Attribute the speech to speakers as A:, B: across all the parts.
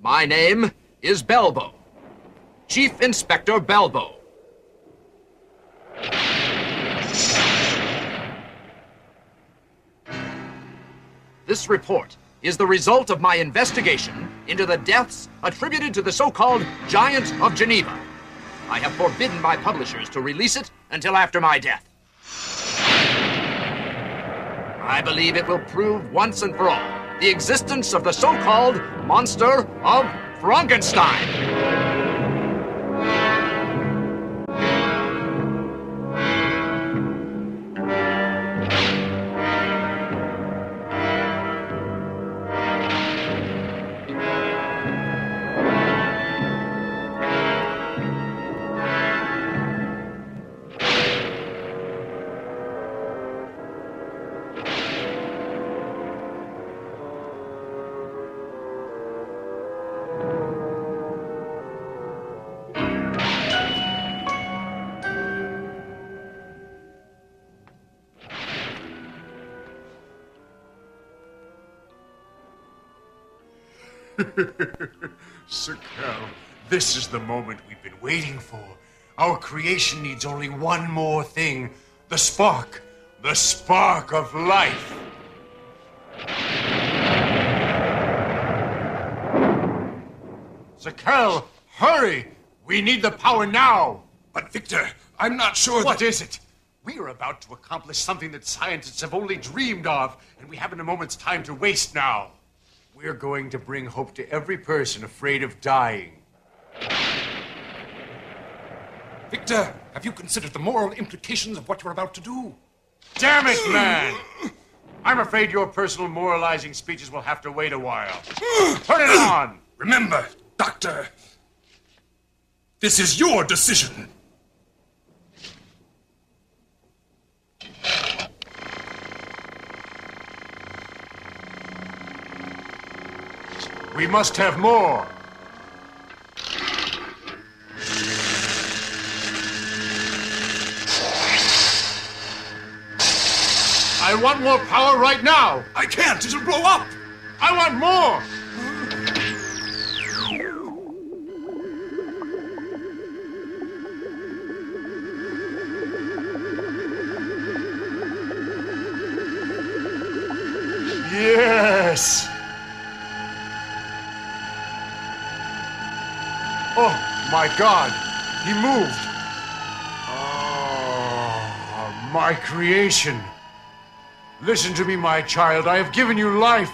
A: My name is Belbo. Chief Inspector Belbo. This report is the result of my investigation into the deaths attributed to the so-called Giant of Geneva. I have forbidden my publishers to release it until after my death. I believe it will prove once and for all the existence of the so-called monster of Frankenstein.
B: Sir Cal, this is the moment we've been waiting for. Our creation needs only one more thing. The spark of life. Sir Cal, hurry! We need the power now.
C: But Victor, I'm not sure
B: What is it? We are about to accomplish something that scientists have only dreamed of, and we haven't a moment's time to waste now. We're going to bring hope to every person afraid of dying.
C: Victor, have you considered the moral implications of what you're about to do?
B: Damn it, man! I'm afraid your personal moralizing speeches will have to wait a while. Turn it on!
C: Remember, Doctor, this is your decision.
B: We must have more. I want more power right now.
C: I can't. It'll blow up.
B: I want more. Yes. Oh, my God. He moved. Oh, my creation. Listen to me, my child. I have given you life.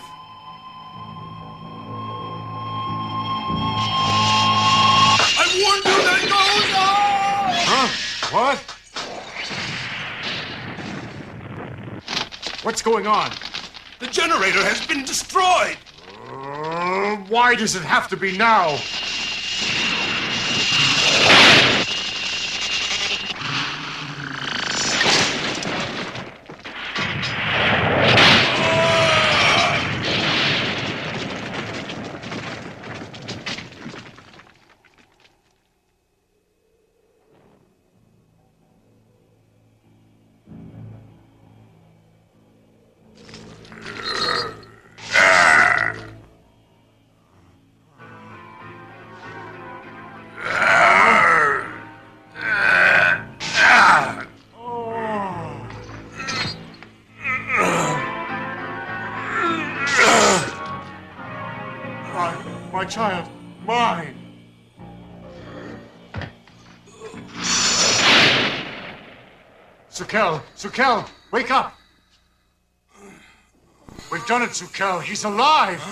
C: I warned you that goes on!
B: Huh? What? What's going on?
C: The generator has been destroyed.
B: Why does it have to be now? My child, mine. Sukel, wake up. We've done it, Sukel. He's alive.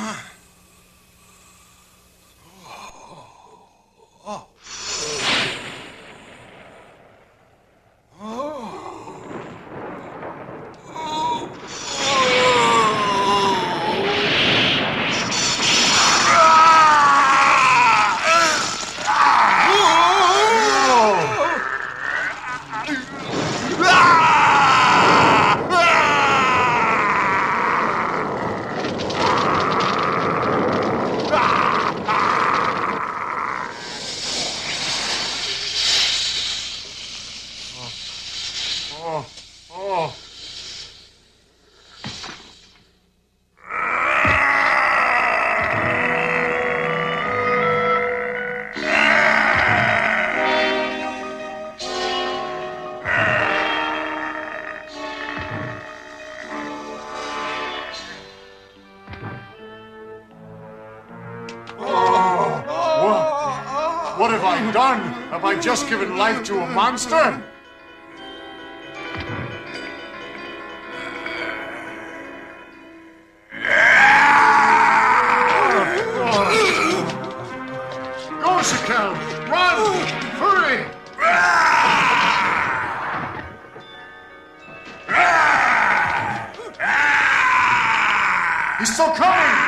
B: have I done? Have I just given life to a monster? Go, Sikel! Run! Hurry! He's still coming!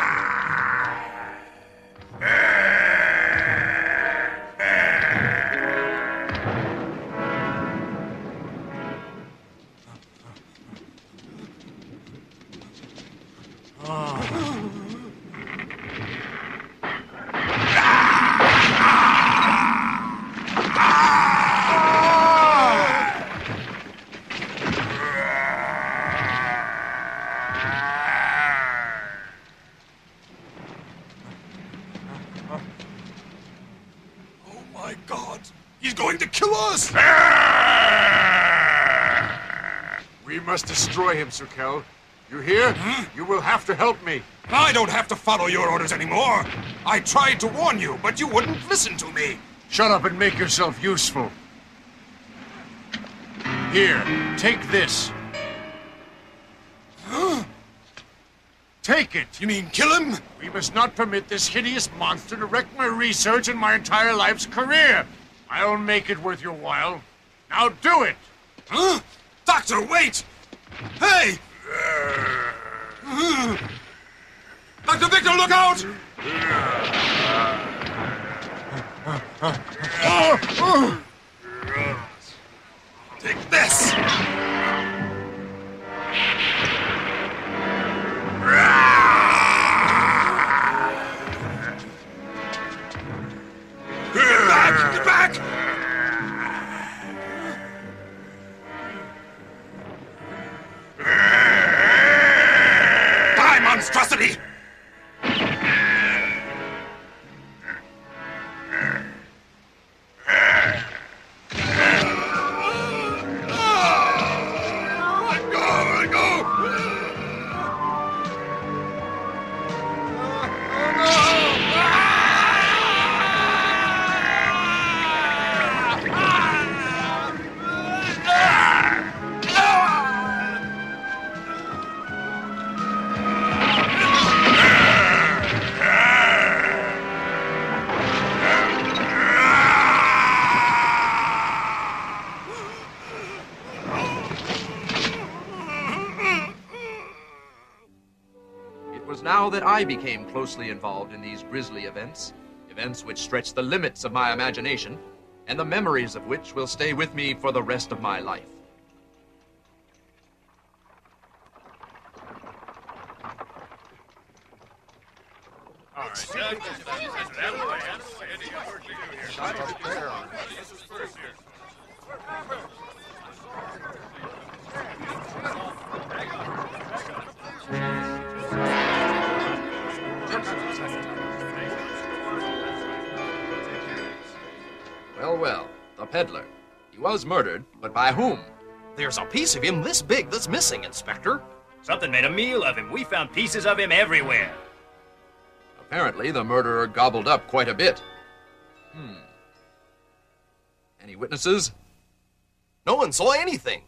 B: We must destroy him, Sikel. You hear? You will have to help me.
C: I don't have to follow your orders anymore. I tried to warn you, but you wouldn't listen to me.
B: Shut up and make yourself useful. Here, take this. Take it!
C: You mean kill him?
B: We must not permit this hideous monster to wreck my research and my entire life's career. I'll make it worth your while. Now do it!
C: Huh? Doctor, wait! Hey! Dr. Victor, look out! Take this! Get back! Get back! Die, monstrosity!
A: Now that I became closely involved in these grisly events which stretch the limits of my imagination, and the memories of which will stay with me for the rest of my life. Well, the peddler. He was murdered, but by whom?
D: There's a piece of him this big that's missing, Inspector.
E: Something made a meal of him. We found pieces of him everywhere.
A: Apparently, the murderer gobbled up quite a bit. Any witnesses?
D: No one saw anything.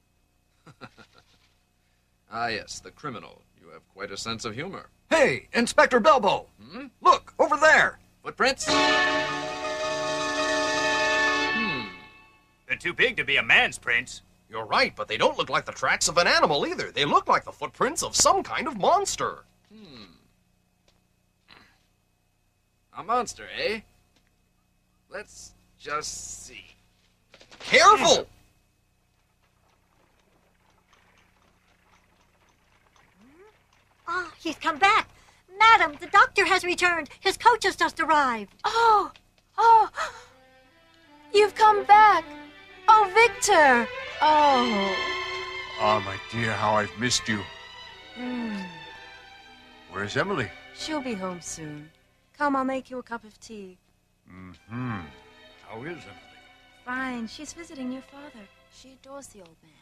A: Ah, yes, the criminal. You have quite a sense of humor.
D: Hey, Inspector Bilbo! Look, over there!
A: Footprints?
E: They're too big to be a man's prints.
D: You're right, but they don't look like the tracks of an animal either. They look like the footprints of some kind of monster.
A: A monster, eh? Let's just see.
D: Careful!
F: Oh, he's come back. Madam, the doctor has returned. His coach has just arrived.
G: Oh, you've come back. Oh, Victor. Oh.
B: Ah, my dear, how I've missed you. Where's Emily?
G: She'll be home soon. Come, I'll make you a cup of tea.
B: How is Emily?
G: Fine. She's visiting your father. She adores the old man.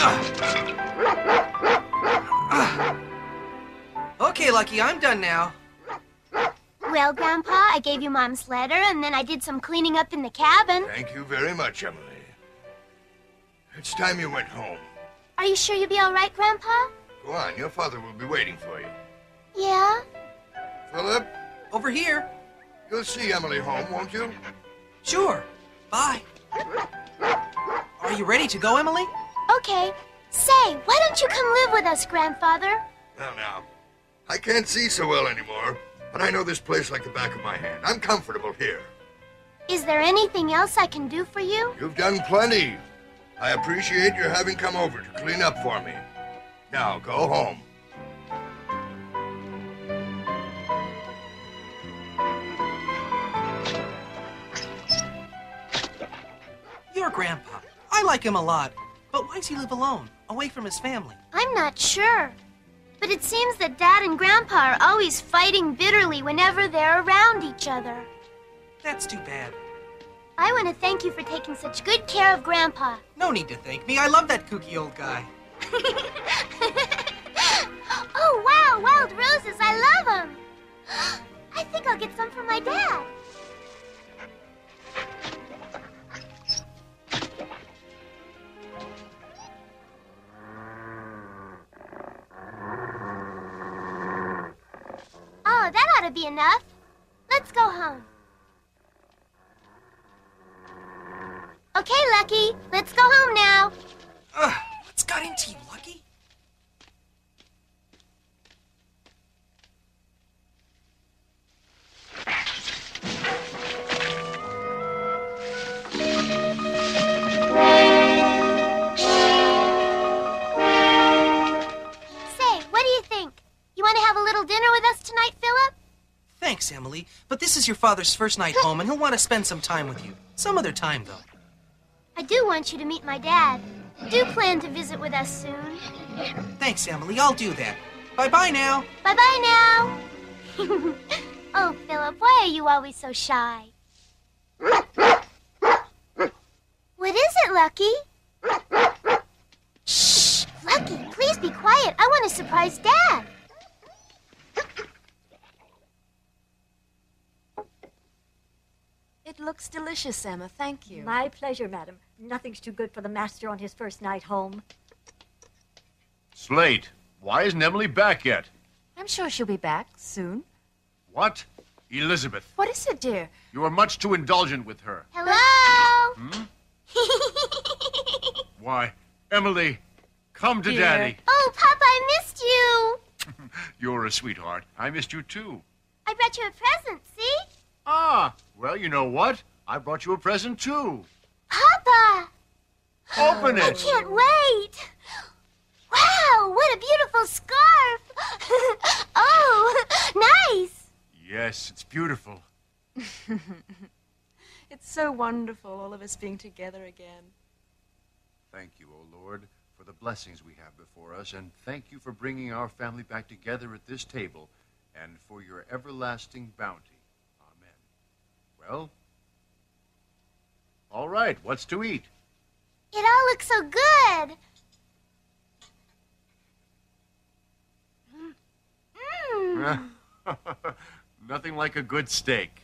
H: Okay, Lucky, I'm done now.
I: Well, Grandpa, I gave you Mom's letter, and then I did some cleaning up in the cabin.
J: Thank you very much, Emily. It's time you went home.
I: Are you sure you'll be all right, Grandpa?
J: Go on, your father will be waiting for you.
I: Yeah?
J: Philip?
H: Over here.
J: You'll see Emily home, won't you?
H: Sure. Bye. Are you ready to go, Emily?
I: Okay. Say, why don't you come live with us, Grandfather?
J: Now. I can't see so well anymore, but I know this place like the back of my hand. I'm comfortable here.
I: Is there anything else I can do for you?
J: You've done plenty. I appreciate your having come over to clean up for me. Now, go home.
H: Your grandpa. I like him a lot. But why does he live alone, away from his family?
I: I'm not sure. But it seems that Dad and Grandpa are always fighting bitterly whenever they're around each other.
H: That's too bad.
I: I want to thank you for taking such good care of Grandpa.
H: No need to thank me. I love that kooky old guy.
I: Oh, wow, wild roses. I love them. I think I'll get some for my dad. Oh, that ought to be enough. Let's go home. Okay, Lucky. Let's go home now.
H: What's got into you, Lucky?
I: Say, what do you think? You want to have a little dinner with us tonight, Philip?
H: Thanks, Emily. But this is your father's first night home, and he'll want to spend some time with you. Some other time, though.
I: I do want you to meet my dad. Do plan to visit with us soon.
H: Thanks, Emily. I'll do that. Bye-bye now.
I: Bye-bye now. Oh, Philip, why are you always so shy? What is it, Lucky? Shh! Lucky, please be quiet. I want to surprise Dad.
G: It looks delicious, Emma. Thank you.
F: My pleasure, madam. Nothing's too good for the master on his first night home.
B: Slate, why isn't Emily back yet?
G: I'm sure she'll be back soon.
B: What? Elizabeth,
G: What is it, dear?
B: you are much too indulgent with her.
I: Hello?
B: Why, Emily, come to
G: Dear.
B: Daddy.
I: Oh, Papa, I missed you.
B: You're a sweetheart. I missed you too.
I: I brought you a present, see?
B: Ah, well, you know what? I brought you a present too.
I: Papa!
B: Open
I: I
B: it.
I: can't wait. Wow, what a beautiful scarf. Oh, nice.
B: Yes, it's beautiful.
G: It's so wonderful, all of us being together again.
B: Thank you, O Lord, for the blessings we have before us, and thank you for bringing our family back together at this table, and for your everlasting bounty. Amen. Well, all right, what's to eat?
I: It all looks so good. Mmm.
B: Nothing like a good steak.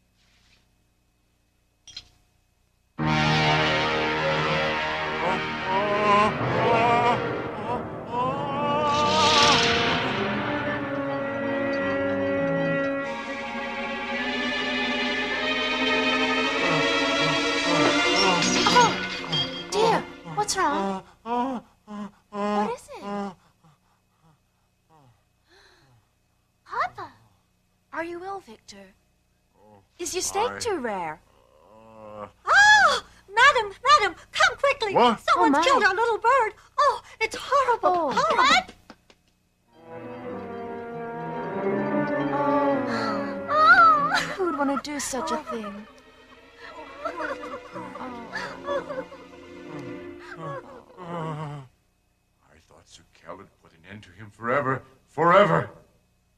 G: Dear, what's wrong? What is it?
I: Papa.
G: Are you ill, Victor? Is your steak too rare?
F: Oh, madam, come quickly.
B: What?
F: Someone's
G: my.
F: killed our little bird. Oh, it's horrible.
G: Oh.
F: Horrible.
I: What? Oh.
G: Who would want to do such a thing?
B: I thought Sir Cal had put an end to him forever. Forever!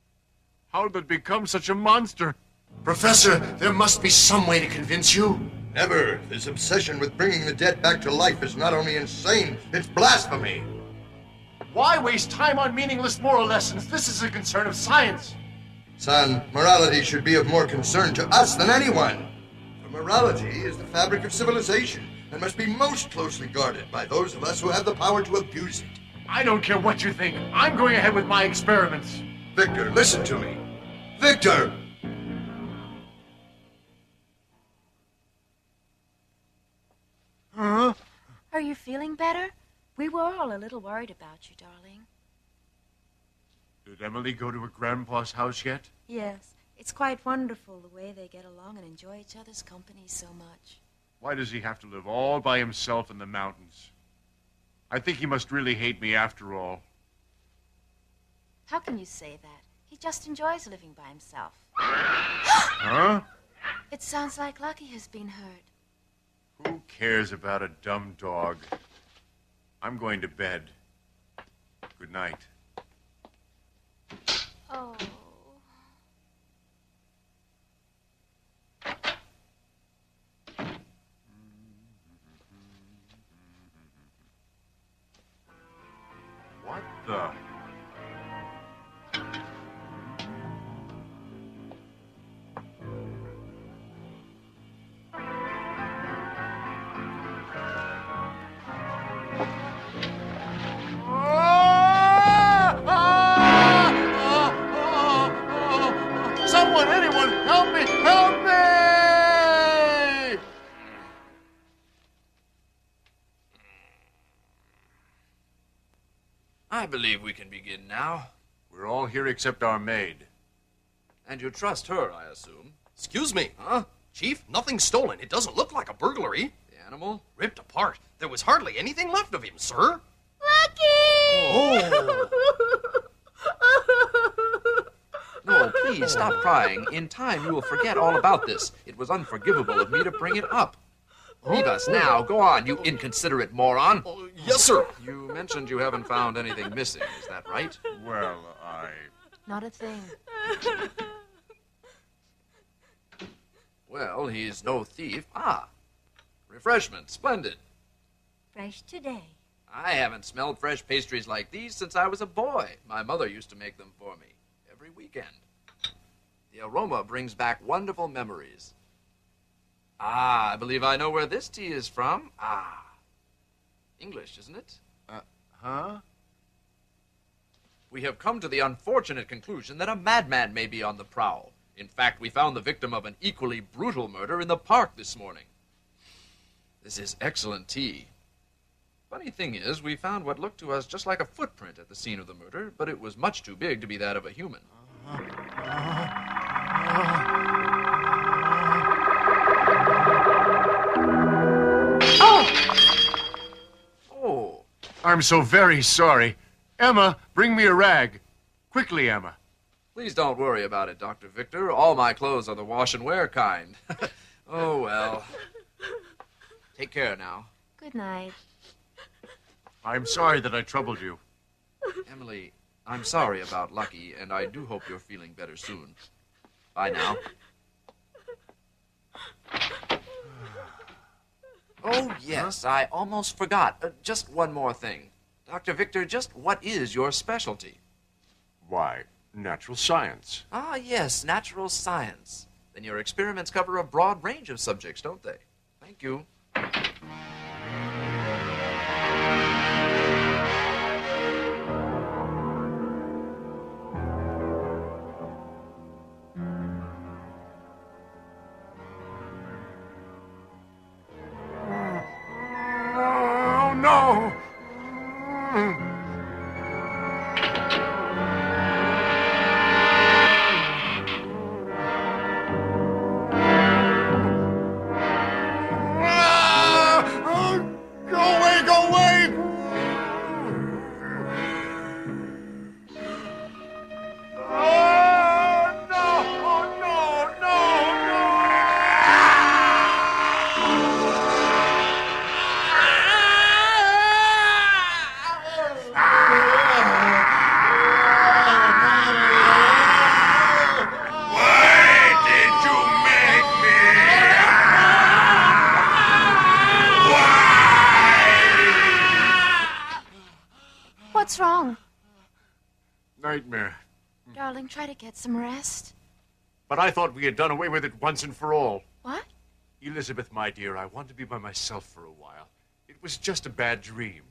B: How did it become such a monster?
J: Professor, there must be some way to convince you. Never. This obsession with bringing the dead back to life is not only insane, it's blasphemy.
B: Why waste time on meaningless moral lessons? This is a concern of science.
J: Son, morality should be of more concern to us than anyone. For morality is the fabric of civilization and must be most closely guarded by those of us who have the power to abuse it.
B: I don't care what you think. I'm going ahead with my experiments.
J: Victor, listen to me. Victor!
B: Huh?
G: Are you feeling better? We were all a little worried about you, darling.
B: Did Emily go to her grandpa's house yet?
G: Yes. It's quite wonderful the way they get along and enjoy each other's company so much.
B: Why does he have to live all by himself in the mountains? I think he must really hate me after all.
G: How can you say that? He just enjoys living by himself.
B: Huh?
G: It sounds like Lucky has been hurt.
B: Who cares about a dumb dog? I'm going to bed. Good night.
I: Oh.
B: What the? Someone, anyone, help me! Help me!
A: I believe we can begin now.
B: We're all here except our maid.
A: And you trust her, I assume.
D: Excuse me, huh? Chief, nothing's stolen. It doesn't look like a burglary.
A: The animal?
D: Ripped apart. There was hardly anything left of him, sir.
I: Lucky!
A: No, please, stop crying. In time, you will forget all about this. It was unforgivable of me to bring it up. Leave us now. Go on, you inconsiderate moron.
D: Yes, sir.
A: You mentioned you haven't found anything missing. Is that right?
B: Well,
G: Not a thing.
A: Well, he's no thief. Ah, refreshment. Splendid.
F: Fresh today.
A: I haven't smelled fresh pastries like these since I was a boy. My mother used to make them for me every weekend. The aroma brings back wonderful memories. Ah, I believe I know where this tea is from. Ah, English, isn't it?
B: huh?
A: We have come to the unfortunate conclusion that a madman may be on the prowl. In fact, we found the victim of an equally brutal murder in the park this morning. This is excellent tea. Funny thing is, we found what looked to us just like a footprint at the scene of the murder, but it was much too big to be that of a human. Oh!
B: I'm so very sorry. Emma, bring me a rag. Quickly, Emma.
A: Please don't worry about it, Dr. Victor. All my clothes are the wash and wear kind. Oh, well. Take care now.
G: Good night.
B: I'm sorry that I troubled you.
A: Emily, I'm sorry about Lucky, and I do hope you're feeling better soon. Bye now. Oh, yes, I almost forgot. Just one more thing. Dr. Victor, just what is your specialty?
B: Why, natural science.
A: Ah, yes, natural science. Then your experiments cover a broad range of subjects, don't they? Thank you.
B: Oh, no! Go away, go away! Oh, no, no, no, no!
G: What's wrong?
B: Nightmare.
G: Darling, try to get some rest.
B: But I thought we had done away with it once and for all.
G: What?
B: Elizabeth, my dear, I want to be by myself for a while. It was just a bad dream.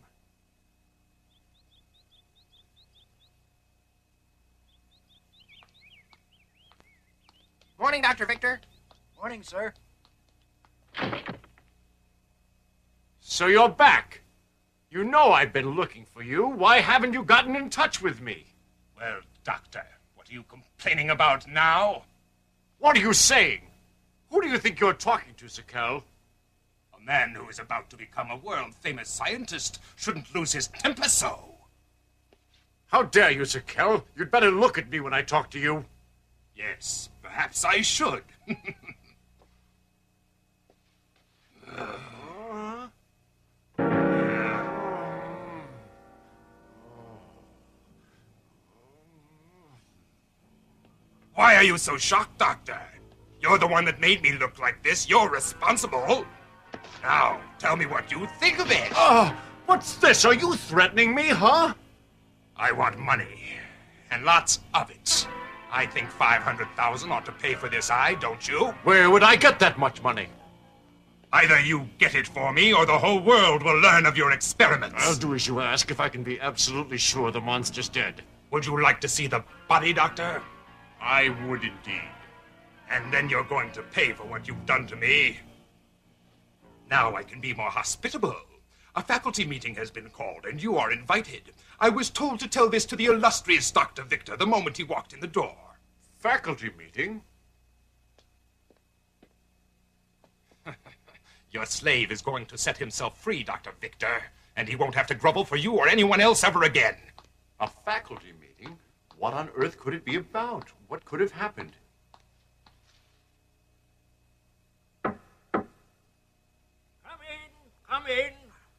E: Morning, Dr. Victor.
H: Morning, sir.
B: So you're back. You know I've been looking for you. Why haven't you gotten in touch with me?
C: Well, Doctor, what are you complaining about now?
B: What are you saying? Who do you think you're talking to, Zakel?
C: A man who is about to become a world-famous scientist shouldn't lose his temper so.
B: How dare you, Zakel? You'd better look at me when I talk to you.
C: Yes, perhaps I should. Why are you so shocked, Doctor? You're the one that made me look like this. You're responsible. Now, tell me what you think of it.
B: Oh, what's this? Are you threatening me, huh?
C: I want money, and lots of it. I think 500,000 ought to pay for this eye, don't you?
B: Where would I get that much money?
C: Either you get it for me, or the whole world will learn of your experiments.
B: I'll do as you ask if I can be absolutely sure the monster's dead.
C: Would you like to see the body, Doctor?
B: I would indeed.
C: And then you're going to pay for what you've done to me. Now I can be more hospitable. A faculty meeting has been called, and you are invited. I was told to tell this to the illustrious Dr. Victor the moment he walked in the door.
B: Faculty meeting?
C: Your slave is going to set himself free, Dr. Victor, and he won't have to grovel for you or anyone else ever again.
B: A faculty meeting? What on earth could it be about? What could have happened?
E: Come in.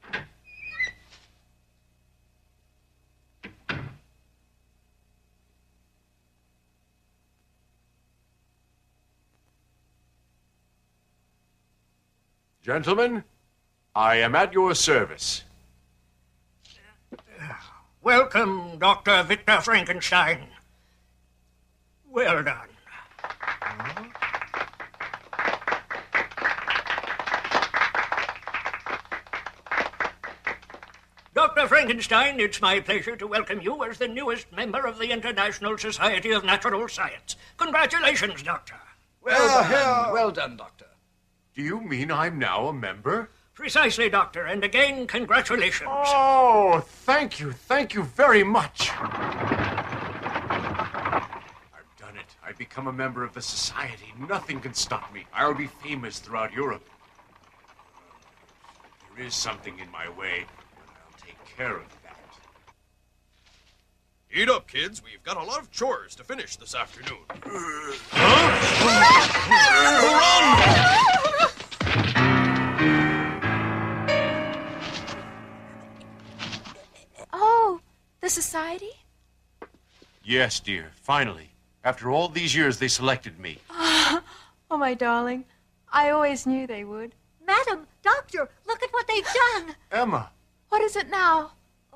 B: Gentlemen, I am at your service.
E: Welcome, Dr. Victor Frankenstein. Well done. Dr. Frankenstein, it's my pleasure to welcome you as the newest member of the International Society of Natural Science. Congratulations, Doctor.
A: Well done, Doctor.
B: Do you mean I'm now a member?
E: Precisely, Doctor, and again, congratulations.
B: Oh, thank you very much. I've done it. I've become a member of the society. Nothing can stop me. I'll be famous throughout Europe. There is something in my way, but I'll take care of that.
D: Eat up, kids. We've got a lot of chores to finish this afternoon.
G: Oh, the society?
B: Yes, dear. Finally. After all these years, they selected me.
G: Oh, my darling. I always knew they would.
F: Madam, Doctor, look at what they've done.
B: Emma.
G: What is it now?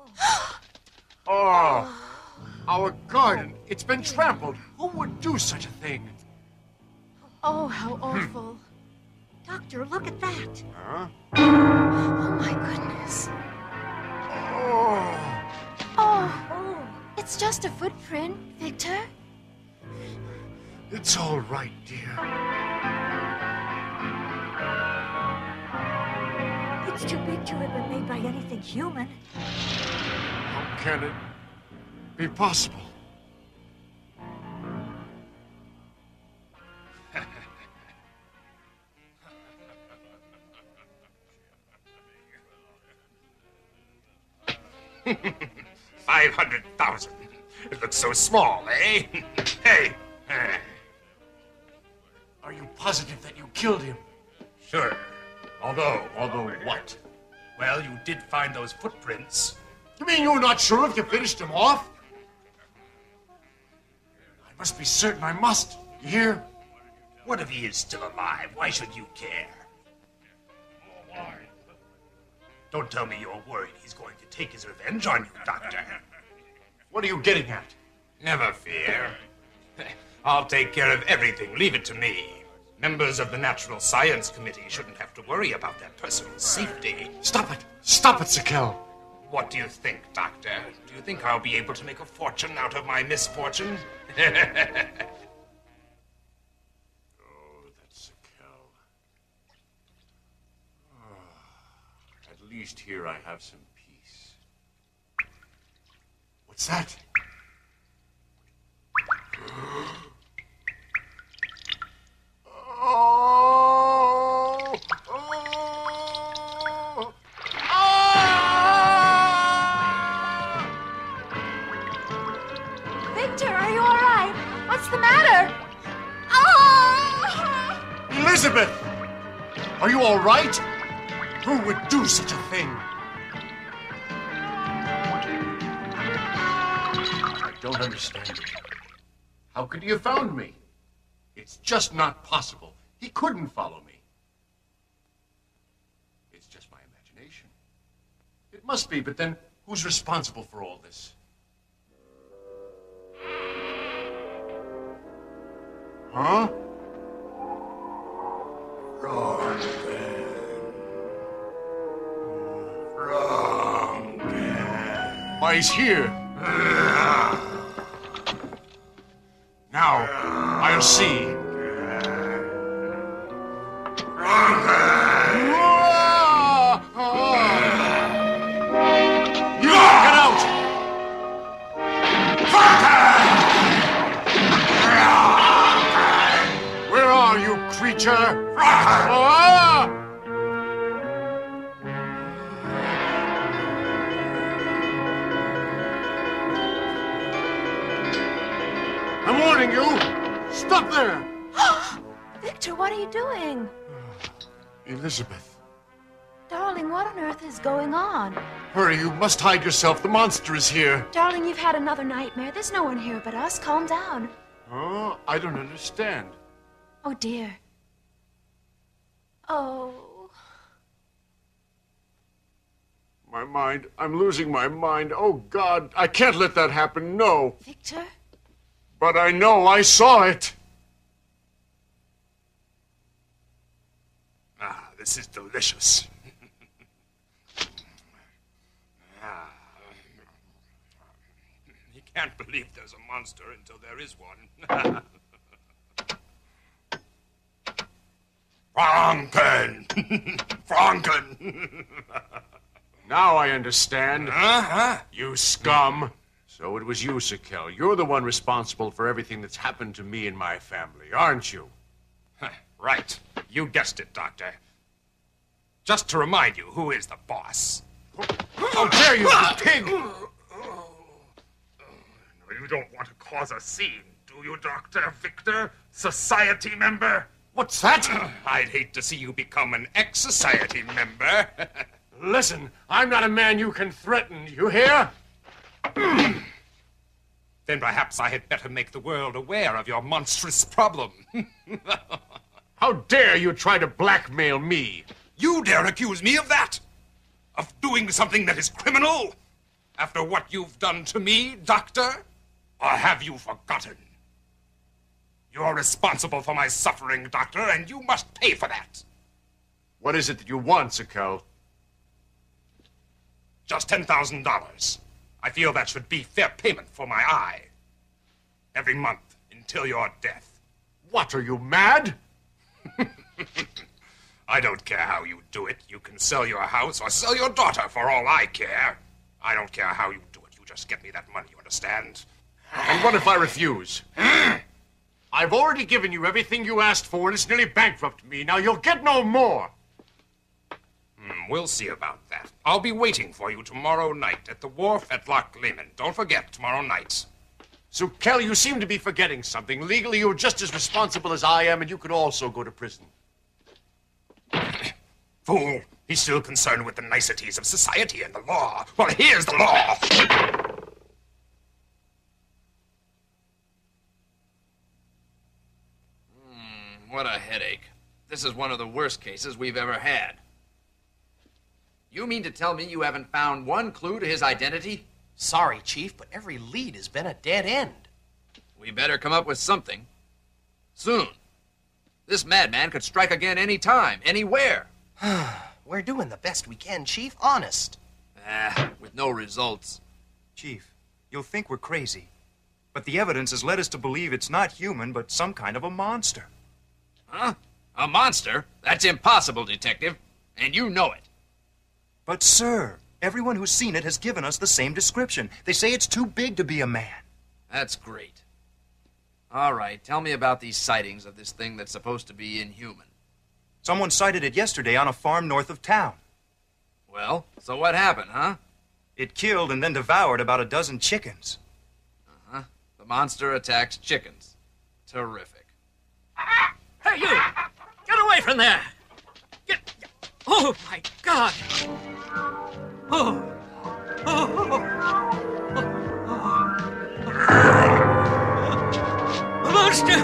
B: Oh, our garden. It's been trampled. Who would do such a thing?
G: Oh, how awful.
F: Doctor, look at that.
B: Huh?
G: Oh, my goodness.
B: Oh.
G: Oh, it's just a footprint, Victor.
B: It's all right, dear.
F: It's too big to have been made by anything human.
B: How can it be possible?
C: $500,000. It looks so small, eh? Hey.
B: Are you positive that you killed him?
C: Sure. Although
B: what?
C: Well, you did find those footprints.
B: You mean you're not sure if you finished him off? I must be certain. I must. You hear?
C: What if he is still alive? Why should you care? Don't tell me you're worried he's going to take his revenge on you, Doctor.
B: What are you getting at?
C: Never fear. I'll take care of everything. Leave it to me. Members of the Natural Science Committee shouldn't have to worry about their personal safety.
B: Stop it! Stop it, Sakel!
C: What do you think, Doctor? Do you think I'll be able to make a fortune out of my misfortune?
B: Oh, that's Sakel. Oh, at least here I have some peace. What's that? Oh! Oh!
G: Victor, are you all right? What's the matter? Oh!
B: Elizabeth! Are you all right? Who would do such a thing? I don't understand it. How could he have found me? It's just not possible. He couldn't follow me. It's just my imagination. It must be, but then who's responsible for all this? Huh? Why, he's here. Now, I'll see. You get out! Where are you, creature? I'm warning you! Stop there!
G: Victor, what are you doing?
B: Elizabeth.
G: Darling, what on earth is going on?
B: Hurry, you must hide yourself. The monster is here.
G: Darling, you've had another nightmare. There's no one here but us. Calm down.
B: Oh, I don't understand.
G: Oh, dear. Oh.
B: My mind. I'm losing my mind. Oh, God. I can't let that happen. No.
G: Victor?
B: But I know I saw it.
C: Ah, this is delicious. You can't believe there's a monster until there is one. Franken! Franken!
B: Now I understand.
C: Uh-huh.
B: You scum. So it was you, Sakel. You're the one responsible for everything that's happened to me and my family, aren't you?
C: Right. You guessed it, Doctor. Just to remind you, who is the boss?
B: How dare you, you pig!
C: You don't want to cause a scene, do you, Dr. Victor? Society member?
B: What's that?
C: I'd hate to see you become an ex-society member.
B: Listen, I'm not a man you can threaten, you hear?
C: Then perhaps I had better make the world aware of your monstrous problem.
B: How dare you try to blackmail me?
C: You dare accuse me of that? Of doing something that is criminal? After what you've done to me, Doctor? Or have you forgotten? You're responsible for my suffering, Doctor, and you must pay for that.
B: What is it that you want, Sakel?
C: Just $10,000. I feel that should be fair payment for my eye. Every month until your death.
B: What, are you mad?
C: I don't care how you do it. You can sell your house or sell your daughter for all I care. I don't care how you do it. You just get me that money, you understand?
B: And what if I refuse? I've already given you everything you asked for, and it's nearly bankrupted me. Now you'll get no more.
C: We'll see about that. I'll be waiting for you tomorrow night at the wharf at Loch Lomond. Don't forget, tomorrow night.
B: So, Kel, you seem to be forgetting something. Legally, you're just as responsible as I am, and you could also go to prison.
C: Fool. He's still concerned with the niceties of society and the law. Well, here's the law.
A: What a headache. This is one of the worst cases we've ever had. You mean to tell me you haven't found one clue to his identity?
D: Sorry, Chief, but every lead has been a dead end.
A: We better come up with something. Soon. This madman could strike again any time, anywhere.
D: We're doing the best we can, Chief. Honest.
A: With no results.
K: Chief, you'll think we're crazy, but the evidence has led us to believe it's not human, but some kind of a monster.
A: Huh? A monster? That's impossible, Detective. And you know it.
K: But, sir, everyone who's seen it has given us the same description. They say it's too big to be a man.
A: That's great. All right, tell me about these sightings of this thing that's supposed to be inhuman.
K: Someone sighted it yesterday on a farm north of town.
A: Well, so what happened, huh?
K: It killed and then devoured about a dozen chickens.
A: Uh-huh. The monster attacks chickens. Terrific.
E: Hey, you! Get away from there! Get... Oh, my God! Oh! A monster!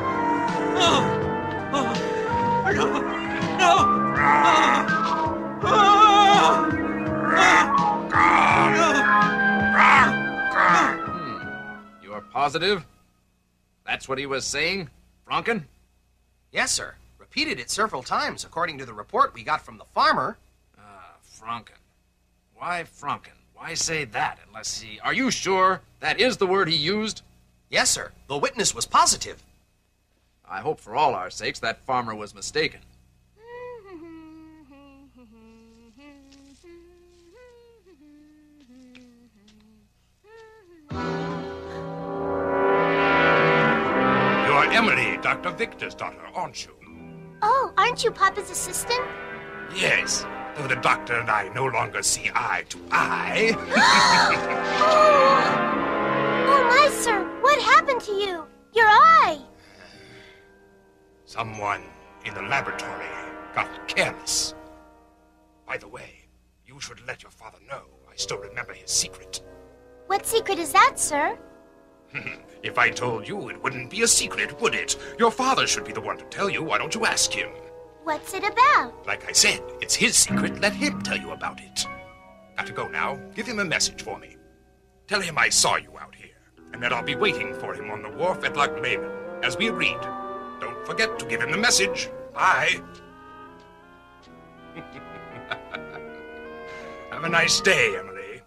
A: You are positive? That's what he was saying? Franken?
D: Yes, sir. Repeated it several times, according to the report we got from the farmer.
A: Franken. Why Franken? Why say that unless he... Are you sure that is the word he used?
D: Yes, sir. The witness was positive.
A: I hope for all our sakes that farmer was mistaken.
C: You're Emily, Dr. Victor's daughter, aren't you?
I: Oh, aren't you Papa's assistant?
C: Yes, though the doctor and I no longer see eye to eye.
I: Oh, my sir, what happened to you? Your eye?
C: Someone in the laboratory got careless. By the way, you should let your father know. I still remember his secret.
I: What secret is that, sir?
C: If I told you, it wouldn't be a secret, would it? Your father should be the one to tell you. Why don't you ask him?
I: What's it about?
C: Like I said, it's his secret. Let him tell you about it. Got to go now. Give him a message for me. Tell him I saw you out here, and that I'll be waiting for him on the wharf at Lochmaven, as we agreed. Don't forget to give him the message. Bye. Have a nice day, Emily.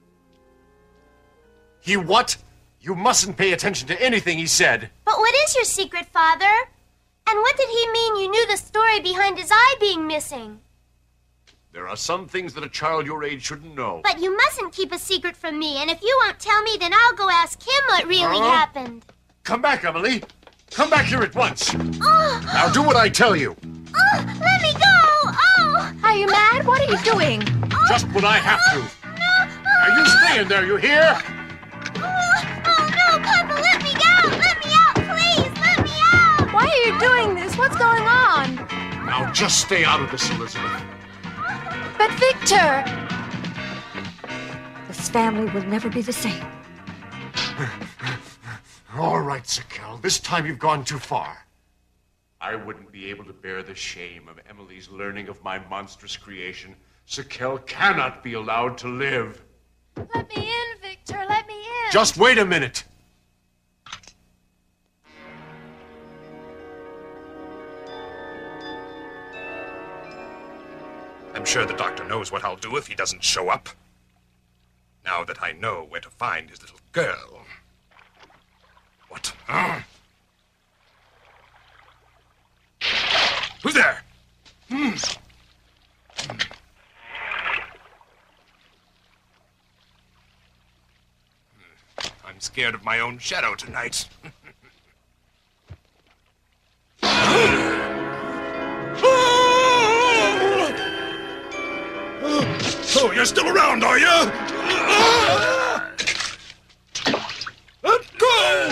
B: He what? You mustn't pay attention to anything he said.
I: But what is your secret, Father? And what did he mean you knew the story behind his eye being missing?
B: There are some things that a child your age shouldn't know.
I: But you mustn't keep a secret from me, and if you won't tell me, then I'll go ask him what really happened.
B: Come back, Emily. Come back here at once.
I: Oh.
B: Now do what I tell you.
I: Oh, let me go! Oh!
G: Are you mad? What are you doing?
B: Just what I have to.
I: No!
B: Are you staying there, you hear?
I: Oh, no, Papa, let me out! Let me out, please! Let me out!
G: Why are you doing this? What's going on?
B: Now just stay out of this, Elizabeth.
G: But Victor!
F: This family will never be the same.
B: All right, Sakel. This time you've gone too far. I wouldn't be able to bear the shame of Emily's learning of my monstrous creation. Sakel cannot be allowed to live.
G: Let me in, Victor. Let me in.
B: Just wait a minute.
C: I'm sure the doctor knows what I'll do if he doesn't show up. Now that I know where to find his little girl. What? Huh? Who's there? I'm scared of my own shadow tonight. Oh, you're still around, are you? Let go!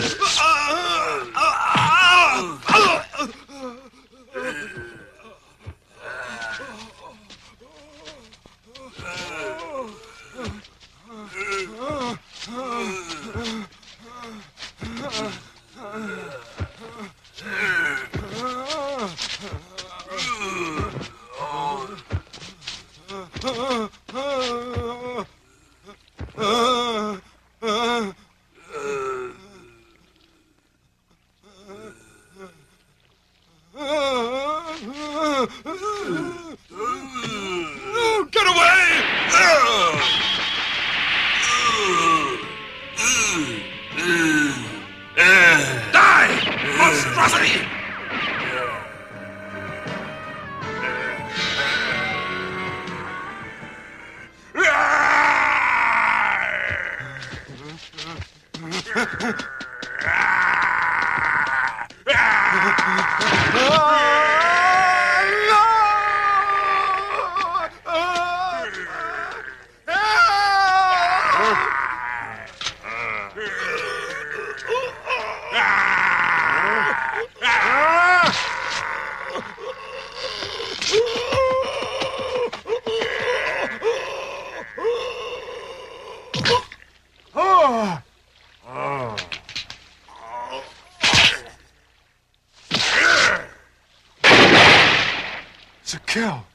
B: Kel.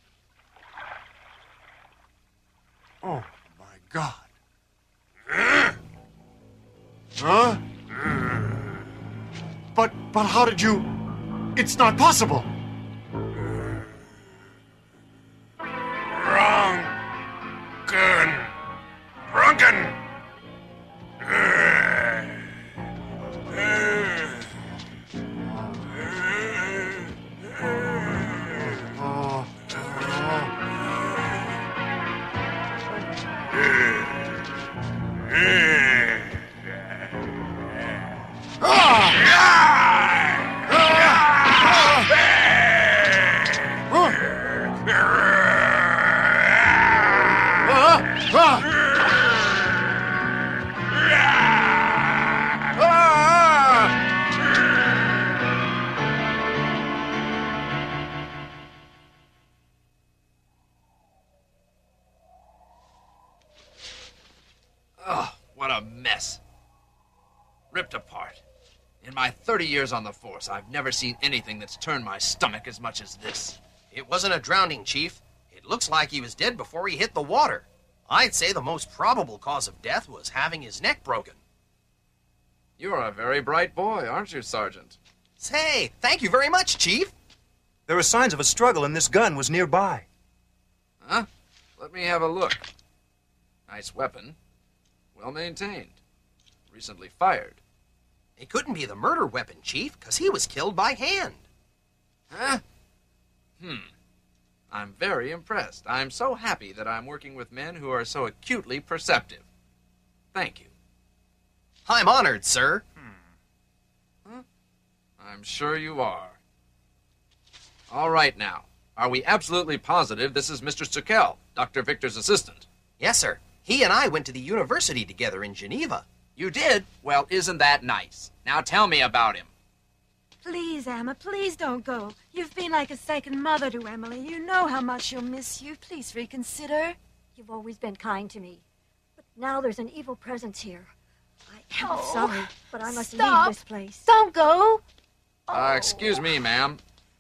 B: Oh, my God. Huh? But how did you... It's not possible.
C: Drunken!
A: Oh, what a mess. Ripped apart. In my 30 years on the force, I've never seen anything that's turned my stomach as much as this.
D: It wasn't a drowning, Chief. It looks like he was dead before he hit the water. I'd say the most probable cause of death was having his neck broken.
A: You're a very bright boy, aren't you, Sergeant?
D: Say, thank you very much, Chief.
K: There were signs of a struggle and this gun was nearby.
A: Huh? Let me have a look. Nice weapon. Well maintained. Recently fired.
D: It couldn't be the murder weapon, Chief, because he was killed by hand.
A: Huh? I'm very impressed. I'm so happy that I'm working with men who are so acutely perceptive. Thank you.
D: I'm honored, sir.
A: Huh? I'm sure you are. All right now. Are we absolutely positive this is Mr. Sukel, Dr. Victor's assistant?
D: Yes, sir. He and I went to the university together in Geneva.
A: You did? Well, isn't that nice? Now tell me about him.
G: Please, Emma, please don't go. You've been like a second mother to Emily. You know how much she'll miss you. Please reconsider.
F: You've always been kind to me. But now there's an evil presence here. I'm sorry, but I must leave this place.
G: Don't go.
A: Excuse me, ma'am.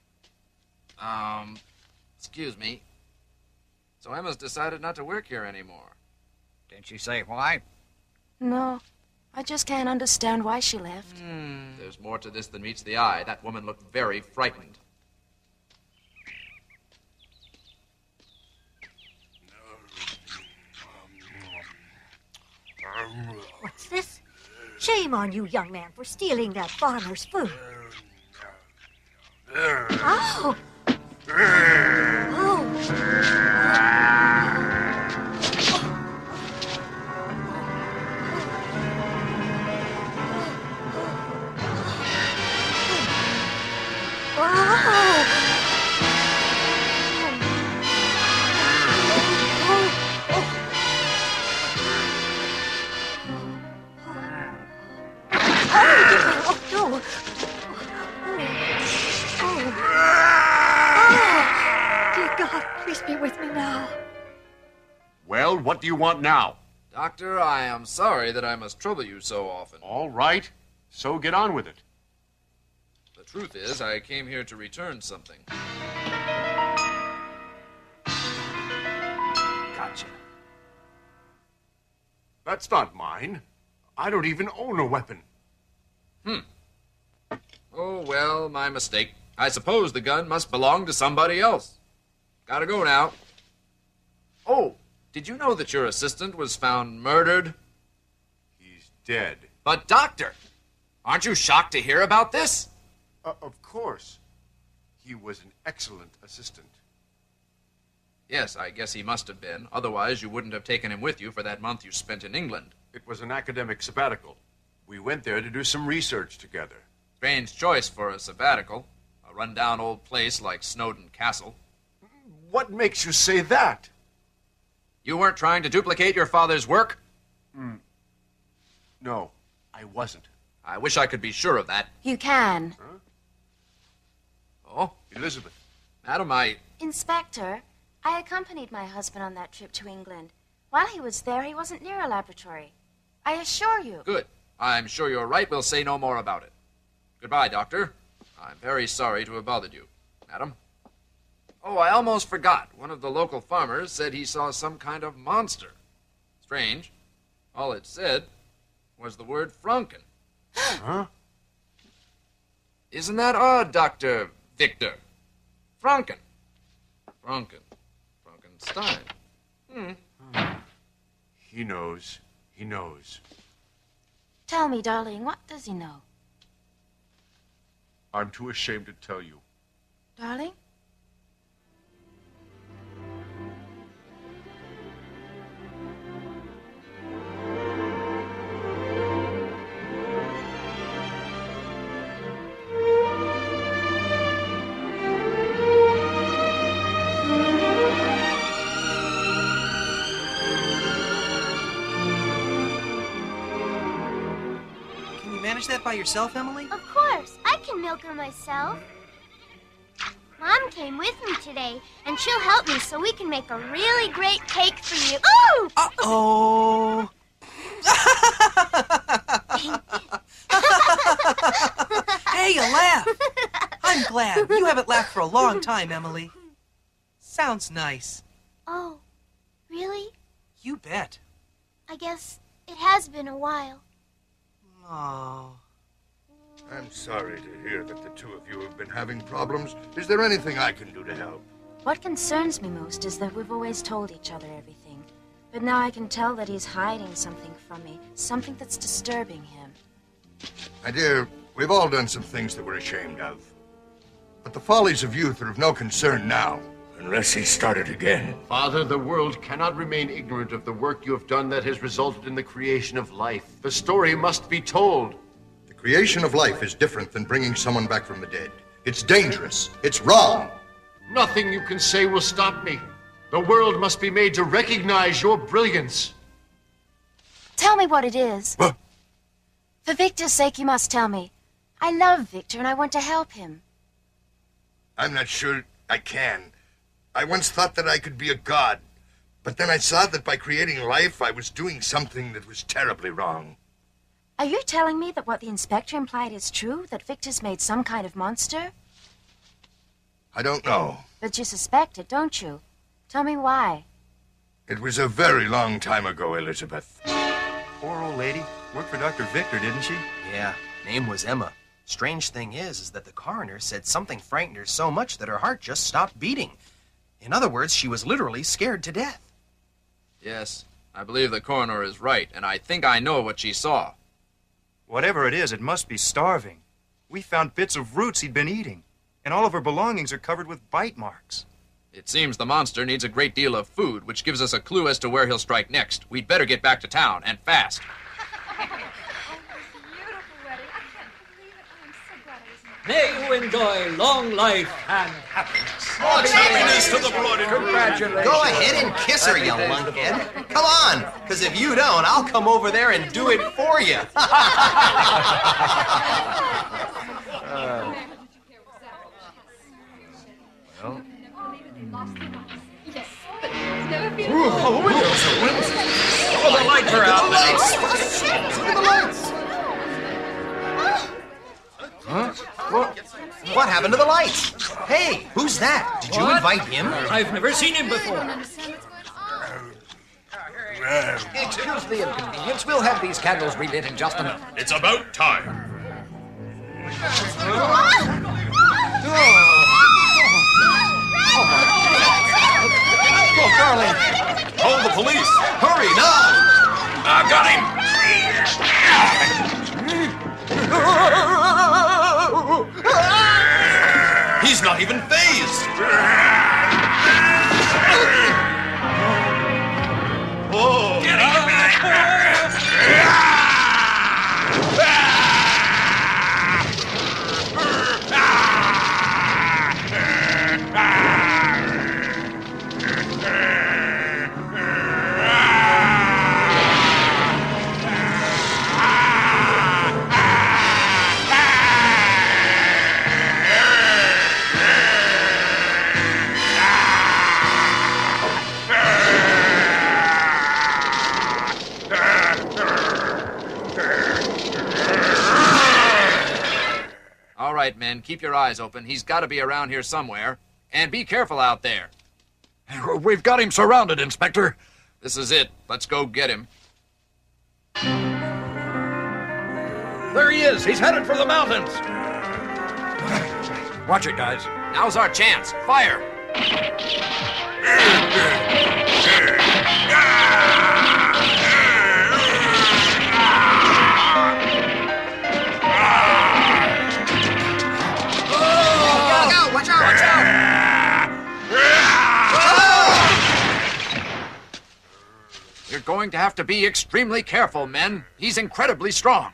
A: Excuse me. So Emma's decided not to work here anymore.
E: Did she say why?
G: No. I just can't understand why she left.
A: There's more to this than meets the eye. That woman looked very frightened.
F: What's this? Shame on you, young man, for stealing that farmer's food. Oh!
B: Well, what do you want now?
A: Doctor, I am sorry that I must trouble you so often.
B: All right. So get on with it.
A: The truth is, I came here to return something. Gotcha.
B: That's not mine. I don't even own a weapon.
A: Oh, well, my mistake. I suppose the gun must belong to somebody else. Gotta go now. Oh, did you know that your assistant was found murdered?
B: He's dead.
A: But, Doctor, aren't you shocked to hear about this?
B: Of course. He was an excellent assistant.
A: Yes, I guess he must have been. Otherwise, you wouldn't have taken him with you for that month you spent in England.
B: It was an academic sabbatical. We went there to do some research together.
A: Strange choice for a sabbatical. A run-down old place like Snowdon Castle.
B: What makes you say that?
A: You weren't trying to duplicate your father's work?
B: No, I wasn't.
A: I wish I could be sure of that.
G: You can.
B: Huh?
A: Oh,
B: Elizabeth.
A: Madam,
G: Inspector, I accompanied my husband on that trip to England. While he was there, he wasn't near a laboratory. I assure you.
A: Good. I'm sure you're right. We'll say no more about it. Goodbye, Doctor. I'm very sorry to have bothered you. Madam? Oh, I almost forgot. One of the local farmers said he saw some kind of monster. Strange. All it said was the word Franken.
B: Huh?
A: Isn't that odd, Dr. Victor? Franken. Frankenstein.
B: He knows. He knows.
G: Tell me, darling, what does he know?
B: I'm too ashamed to tell you.
G: Darling?
H: That by yourself, Emily?
I: Of course. I can milk her myself. Mom came with me today, and she'll help me so we can make a really great cake for you. Ooh!
H: Uh-oh. Hey, you laugh. I'm glad. You haven't laughed for a long time, Emily. Sounds nice.
I: Oh, really?
H: You bet.
I: I guess it has been a while.
H: Oh.
J: I'm sorry to hear that the two of you have been having problems. Is there anything I can do to help?
G: What concerns me most is that we've always told each other everything. But now I can tell that he's hiding something from me, something that's disturbing him.
J: My dear, we've all done some things that we're ashamed of. But the follies of youth are of no concern now. Unless he started again.
B: Father, the world cannot remain ignorant of the work you have done that has resulted in the creation of life. The story must be told.
J: The creation of life is different than bringing someone back from the dead. It's dangerous. It's wrong.
B: Nothing you can say will stop me. The world must be made to recognize your brilliance.
G: Tell me what it is.
J: What?
G: For Victor's sake, you must tell me. I love Victor and I want to help him.
J: I'm not sure I can. I once thought that I could be a god, but then I saw that by creating life, I was doing something that was terribly wrong.
G: Are you telling me that what the inspector implied is true? That Victor's made some kind of monster?
J: I don't know.
G: But you suspect it, don't you? Tell me why.
J: It was a very long time ago, Elizabeth.
K: Poor old lady. Worked for Dr. Victor, didn't she?
D: Yeah, name was Emma. Strange thing is that the coroner said something frightened her so much that her heart just stopped beating. In other words, she was literally scared to death.
A: Yes, I believe the coroner is right, and I think I know what she saw.
K: Whatever it is, it must be starving. We found bits of roots he'd been eating, and all of her belongings are covered with bite marks.
A: It seems the monster needs a great deal of food, which gives us a clue as to where he'll strike next. We'd better get back to town, and fast.
E: May you enjoy long life and happiness.
C: Happiness to the blood.
A: Congratulations.
D: Go ahead and kiss her, you lunkhead. Come on, because if you don't, I'll come over there and do it for you.
A: Oh, the lights are out.
D: Look at the lights.
A: Huh?
D: What happened to the lights? Hey, who's that? Did you invite him?
E: I've never seen him before.
A: Excuse the inconvenience. We'll have these candles relit in just a minute.
C: It's about time.
A: Oh, darling.
C: Call the police.
D: Hurry, now!
C: I got him.
D: He's not even phased. Oh!
C: Get him back.
A: All right, men, keep your eyes open. He's got to be around here somewhere. And be careful out there.
L: We've got him surrounded, Inspector.
A: This is it. Let's go get him.
L: There he is. He's headed for the mountains. Watch it, guys.
A: Now's our chance. Fire!
D: Watch out! Watch out!
A: You're going to have to be extremely careful, men. He's incredibly strong.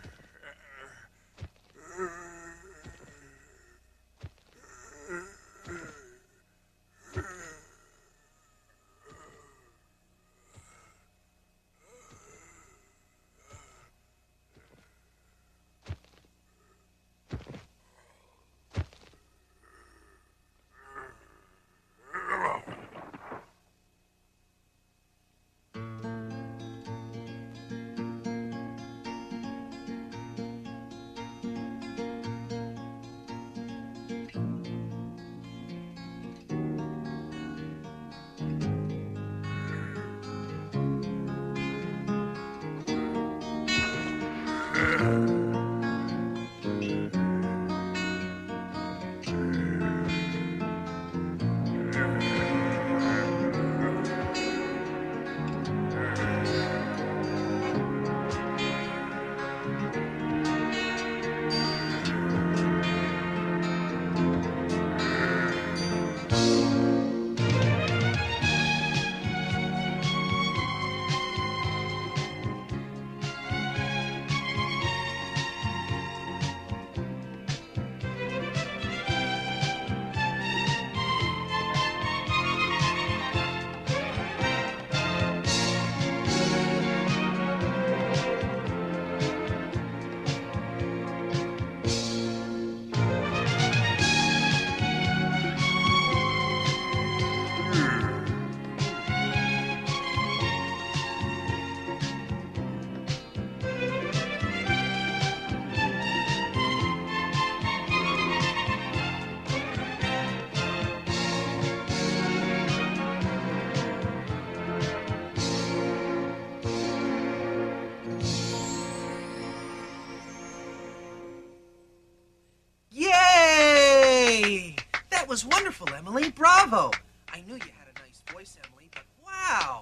H: That was wonderful, Emily. Bravo. I knew you had a nice voice, Emily, but wow.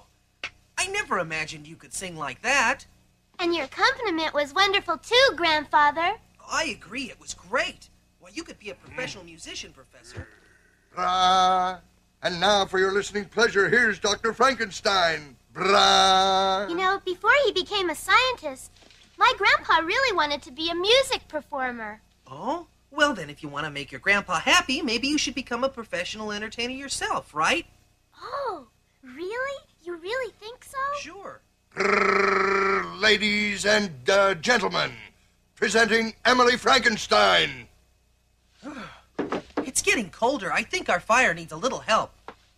H: I never imagined you could sing like that.
I: And your accompaniment was wonderful too, Grandfather.
H: I agree. It was great. Well, you could be a professional musician, Professor.
J: And now for your listening pleasure, here's Dr. Frankenstein. Brah.
I: You know, before he became a scientist, my grandpa really wanted to be a music performer.
H: Oh? Well, then, if you want to make your grandpa happy, maybe you should become a professional entertainer yourself, right?
I: Oh, really? You really think so?
H: Sure.
J: Ladies and gentlemen, presenting Emily Frankenstein.
H: It's getting colder. I think our fire needs a little help.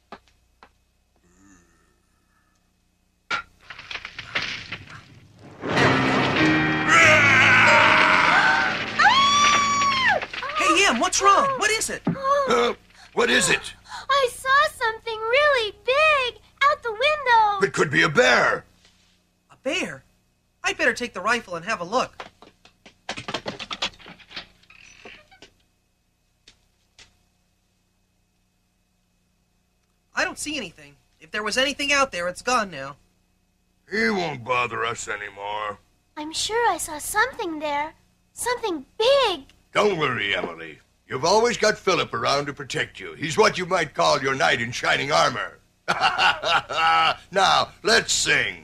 H: Hey, Em, what's wrong? What is it?
J: What is it?
I: I saw something really big out the window.
J: It could be a bear.
H: A bear? I'd better take the rifle and have a look. I don't see anything. If there was anything out there, it's gone now.
J: He won't bother us anymore.
I: I'm sure I saw something there. Something big.
J: Don't worry, Emily. You've always got Philip around to protect you. He's what you might call your knight in shining armor. Now, let's sing.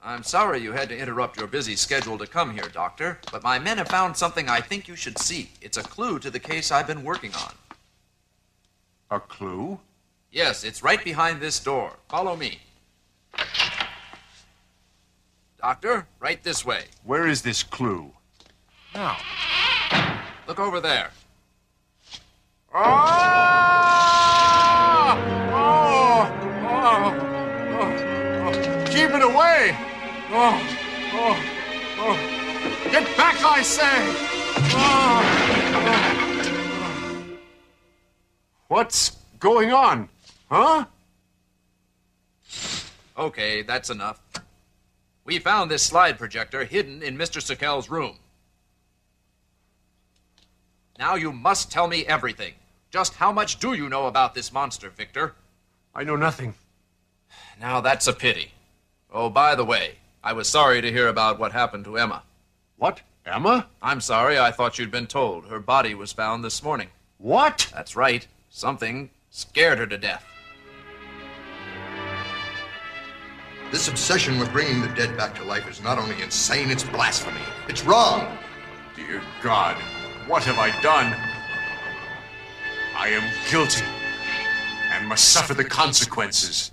A: I'm sorry you had to interrupt your busy schedule to come here, Doctor, but my men have found something I think you should see. It's a clue to the case I've been working on.
B: A clue?
A: Yes, it's right behind this door. Follow me. Doctor, right this way.
B: Where is this clue? Now.
A: Look over there.
B: Keep it away! Get back, I say! What's going on? Huh?
A: Okay, that's enough. We found this slide projector hidden in Mr. Sakell's room. Now you must tell me everything. Just how much do you know about this monster, Victor?
B: I know nothing.
A: Now that's a pity. Oh, by the way, I was sorry to hear about what happened to Emma.
B: What? Emma?
A: I'm sorry, I thought you'd been told. Her body was found this morning.
B: What?
A: That's right. Something scared her to death.
J: This obsession with bringing the dead back to life is not only insane, it's blasphemy. It's wrong.
B: Dear God, what have I done? I am guilty and must suffer the consequences.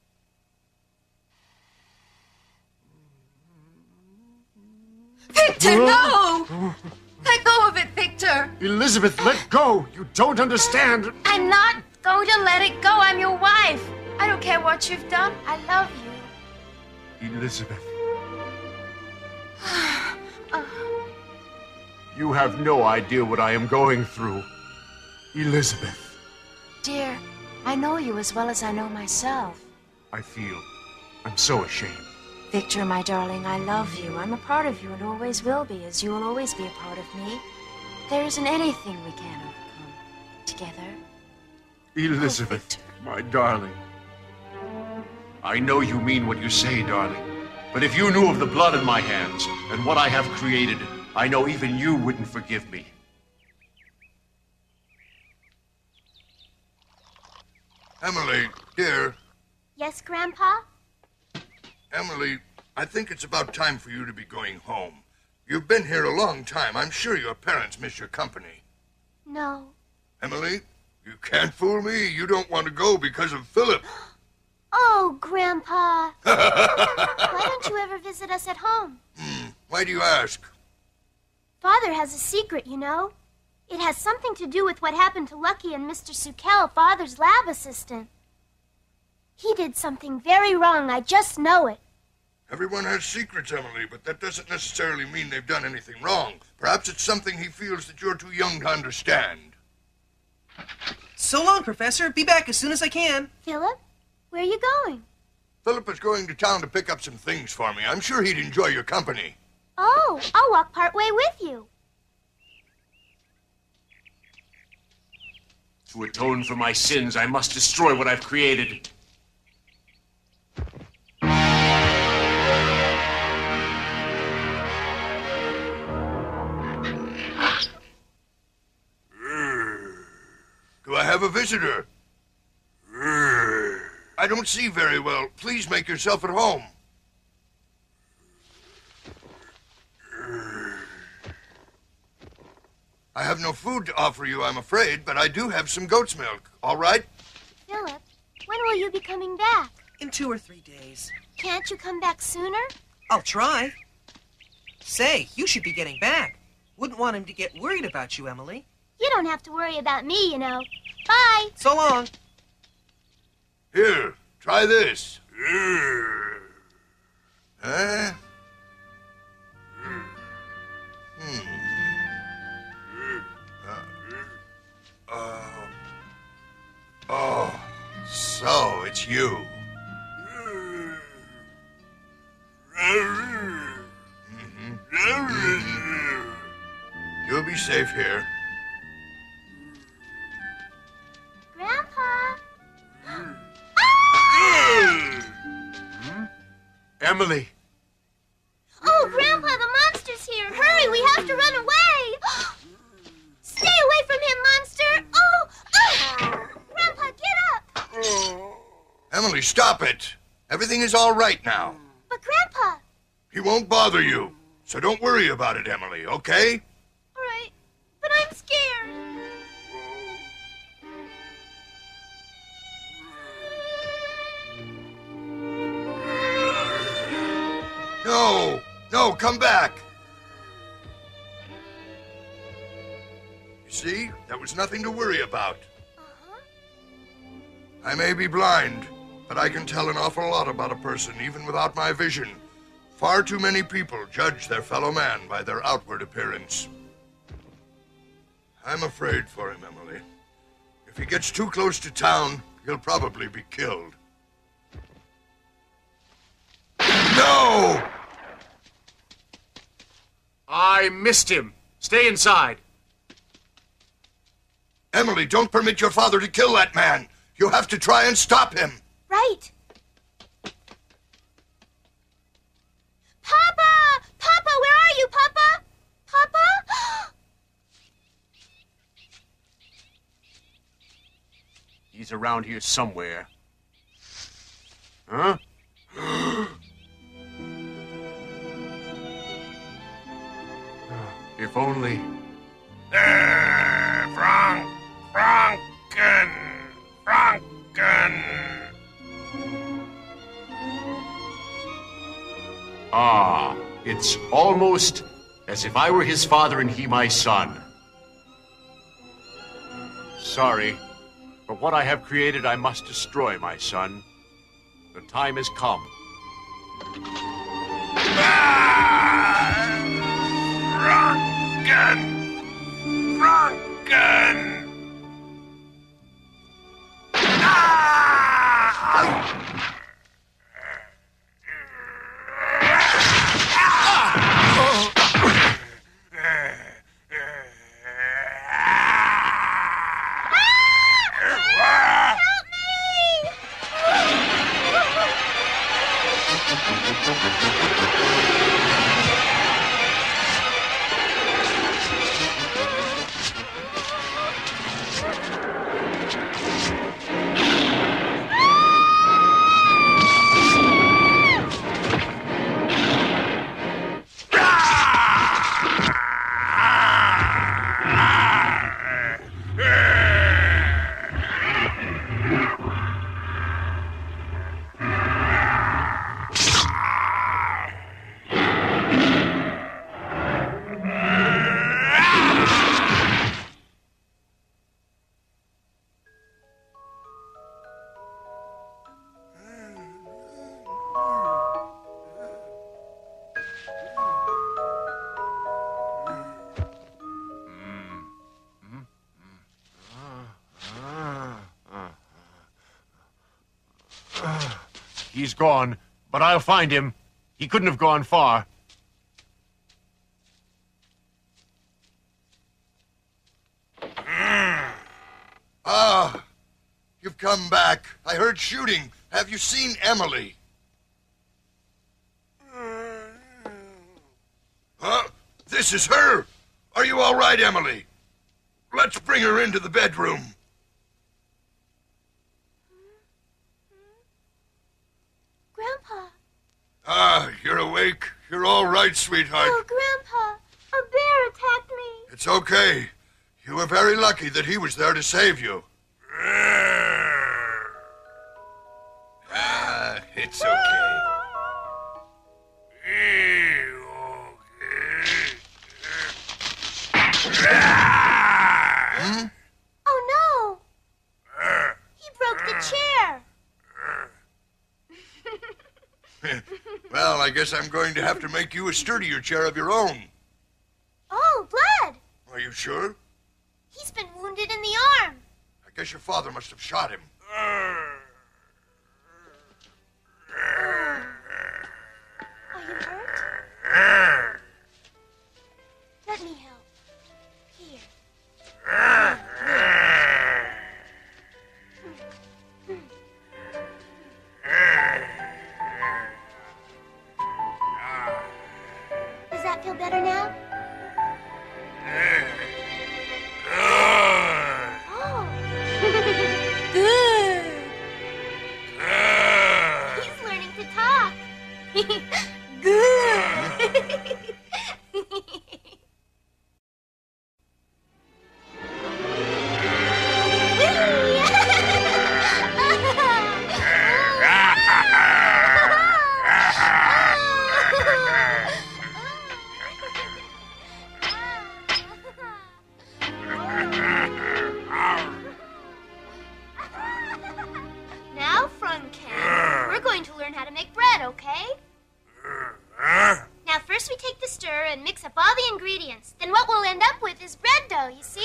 M: Victor, no! Let go of it, Victor!
B: Elizabeth, let go! You don't understand!
G: I'm not going to let it go. I'm your wife. I don't care what you've done. I love you.
B: Elizabeth. You have no idea what I am going through. Elizabeth.
G: Dear, I know you as well as I know myself.
B: I'm so ashamed.
G: Victor, my darling, I love you. I'm a part of you and always will be, as you will always be a part of me. There isn't anything we can't overcome together.
B: Elizabeth, my darling. I know you mean what you say, darling. But if you knew of the blood in my hands and what I have created, I know even you wouldn't forgive me.
J: Emily, dear.
I: Yes, Grandpa?
J: Emily, I think it's about time for you to be going home. You've been here a long time. I'm sure your parents miss your company.
I: No.
J: Emily, you can't fool me. You don't want to go because of Philip.
I: Oh, Grandpa. Why don't you ever visit us at home?
J: Why do you ask?
I: Father has a secret, you know. It has something to do with what happened to Lucky and Mr. Sakell, Father's lab assistant. He did something very wrong. I just know it.
J: Everyone has secrets, Emily, but that doesn't necessarily mean they've done anything wrong. Perhaps it's something he feels that you're too young to understand.
H: So long, Professor. Be back as soon as I can.
I: Philip, where are you going?
J: Philip is going to town to pick up some things for me. I'm sure he'd enjoy your company.
I: Oh, I'll walk part way with you.
B: To atone for my sins, I must destroy what I've created.
J: Do I have a visitor? I don't see very well. Please make yourself at home. I have no food to offer you, I'm afraid, but I do have some goat's milk. All right?
I: Philip, when will you be coming back?
H: In 2 or 3 days.
I: Can't you come back sooner?
H: I'll try. Say, you should be getting back. Wouldn't want him to get worried about you, Emily.
I: You don't have to worry about me, you know. Bye.
H: So long.
J: Here, try this. Huh? Oh, so it's you. You'll be safe here.
I: Grandpa.
B: Emily.
I: Oh, Grandpa, the monster's here. Hurry, we have to run away. Stay away from him, monster. Oh. Grandpa, get up.
J: Emily, stop it. Everything is all right now.
I: But, Grandpa,
J: He won't bother you. So don't worry about it, Emily, okay?
I: All right, but I'm scared.
J: No, no, come back. You see, that was nothing to worry about. I may be blind, but I can tell an awful lot about a person even without my vision. Far too many people judge their fellow man by their outward appearance. I'm afraid for him, Emily. If he gets too close to town, he'll probably be killed. No!
N: I missed him. Stay inside.
J: Emily, don't permit your father to kill that man. You have to try and stop him.
I: Right. Papa! Papa, where are you, Papa? Papa?
N: He's around here somewhere. Huh? If only... Franken! Ah, it's almost as if I were his father and he my son. Sorry, but what I have created I must destroy, my son. The time has come. Franken! He's gone, but I'll find him. He couldn't have gone far.
J: Ah, you've come back. I heard shooting. Have you seen Emily? Huh? This is her. Are you all right, Emily? Let's bring her into the bedroom.
I: Grandpa.
J: Ah, you're awake. You're all right, sweetheart.
I: Oh, Grandpa, a bear attacked me.
J: It's okay. You were very lucky that he was there to save you. It's okay. Hmm?
I: Oh, no. He broke the chair.
J: Well, I guess I'm going to have to make you a sturdier chair of your own.
I: Oh, blood.
J: Are you sure?
I: He's been wounded in the arm.
J: I guess your father must have shot him.
I: Are you hurt? Let me help. Here. Does that feel better now? Oh. Good. He's learning to talk. Good. ingredients. Then what we'll end up with is bread dough, you see?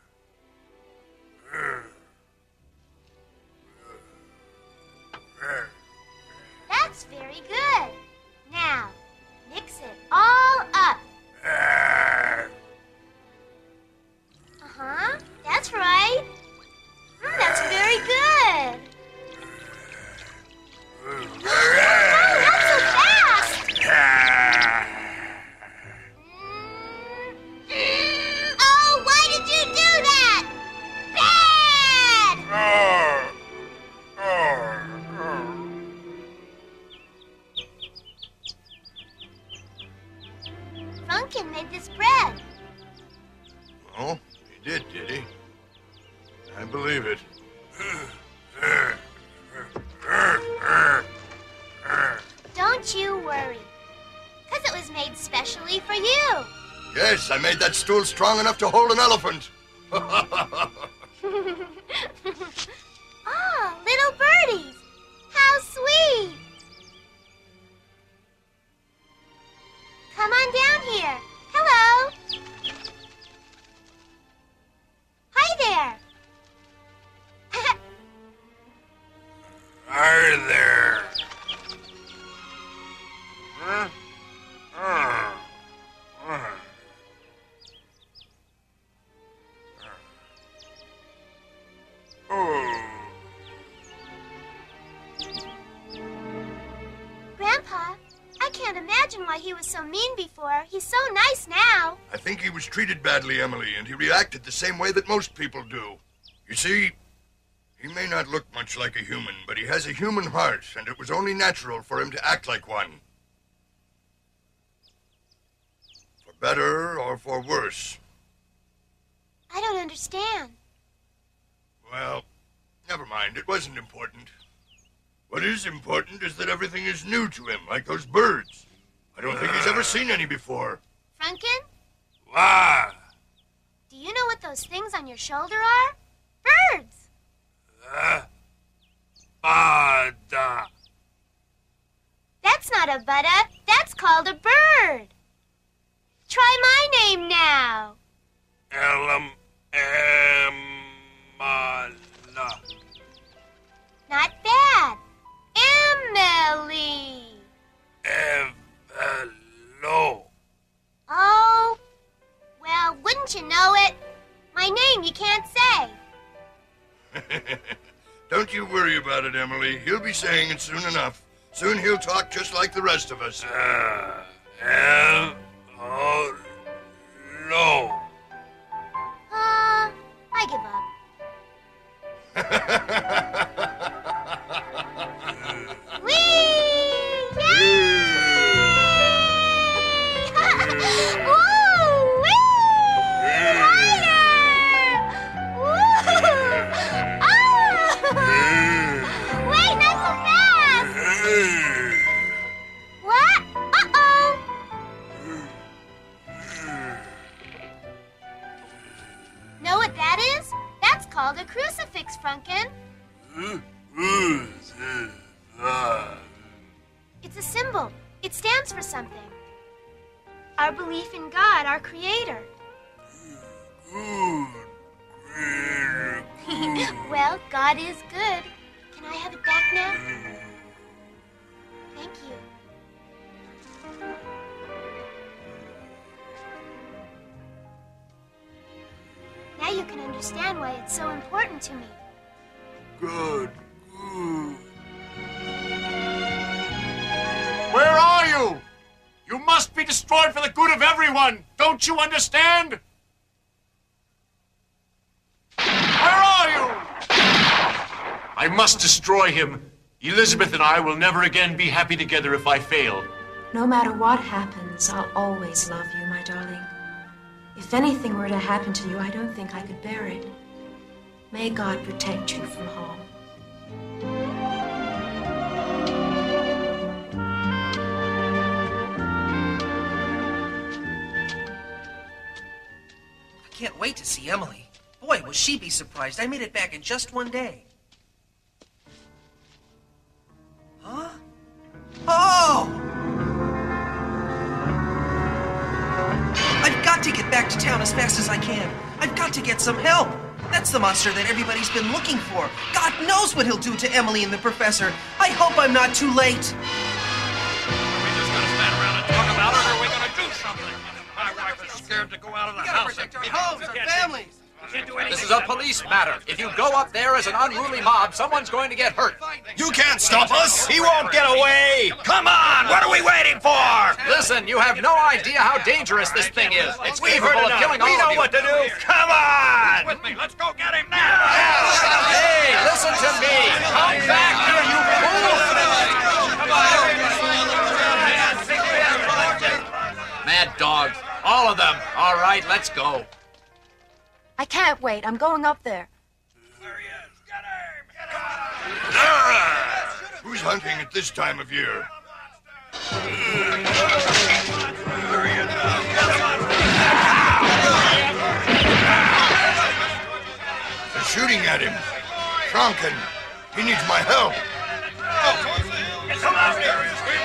I: That's very good. Now, mix it all up. Uh-huh, that's right. That's very good. Oh, not so fast. Oh, why did you do that? Bad! Funkin made this bread.
J: Oh, he did he? I believe it.
I: Don't you worry, because it was made specially for you.
J: Yes, I made that stool strong enough to hold an elephant.
I: Oh, little birdies. How sweet. Come on down here. Hello. Hi there.
N: Hi there.
I: Grandpa, I can't imagine why he was so mean before. He's so nice now.
J: I think he was treated badly, Emily, and he reacted the same way that most people do. You see, he may not look much like a human, but he has a human heart, and it was only natural for him to act like one. For better or for worse.
I: I don't understand.
J: Well, never mind. It wasn't important. What is important is that everything is new to him, like those birds. I don't think he's ever seen any before.
I: Franken,
N: Wah!
I: do you know what those things on your shoulder are? Birds.
N: Bada.
I: That's not a butta. That's called a bird. Try my name now.
N: Emma.
I: Not bad. Emily.
N: Evelo.
I: Oh, well, wouldn't you know it? My name you can't say.
J: Don't you worry about it, Emily. He'll be saying it soon enough. Soon he'll talk just like the rest of us.
N: No.
I: I give up. Whee! Yay! Woo! Whee! Higher! Woo! Oh! Wait, not so fast! What? Uh-oh! Know what that is? That's called a crucifix, Franken. It's a symbol. It stands for something. Our belief in God, our Creator. Well, God is good. Can I have it back now? Thank you. Now you can understand why it's so important to me.
N: Good. Where are you? You must be destroyed for the good of everyone. Don't you understand? Where are you? I must destroy him. Elizabeth and I will never again be happy together if I fail.
G: No matter what happens, I'll always love you, my darling. If anything were to happen to you, I don't think I could bear it. May God protect you from harm.
H: I can't wait to see Emily. Boy, will she be surprised. I made it back in just one day. Huh? Oh! I've got got to get back to town as fast as I can. I've got to get some help. That's the monster that everybody's been looking for. God knows what he'll do to Emily and the professor. I hope I'm not too late.
L: Are we just gonna stand around and talk about it, or are we gonna do something? My wife is scared to go out of the house.
H: Protect our homes, our families.
A: This is a police matter. If you go up there as an unruly mob, someone's going to get hurt.
O: You can't stop us! He won't get away! Come on! What are we waiting for?
A: Listen, you have no idea how dangerous this thing is. It's capable of killing all of you.
O: We know what to do! Come on!
L: With me, let's go get him now!
A: Hey, listen to me! Come back here, you fool! Mad dogs. All of them. All right, let's go.
M: I can't wait. I'm going up there.
J: Who's hunting at this time of year? They're shooting at him. Franken. He needs my help.
L: Come on here!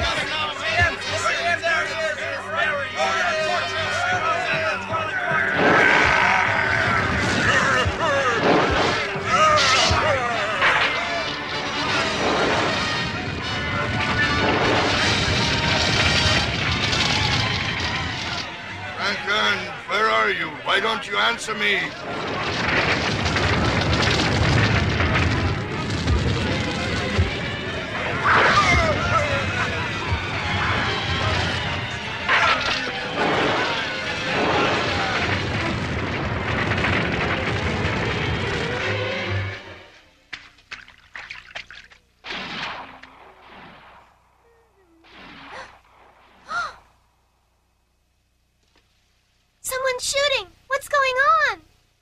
J: Franken, where are you? Why don't you answer me?
I: Someone's shooting. What's going on?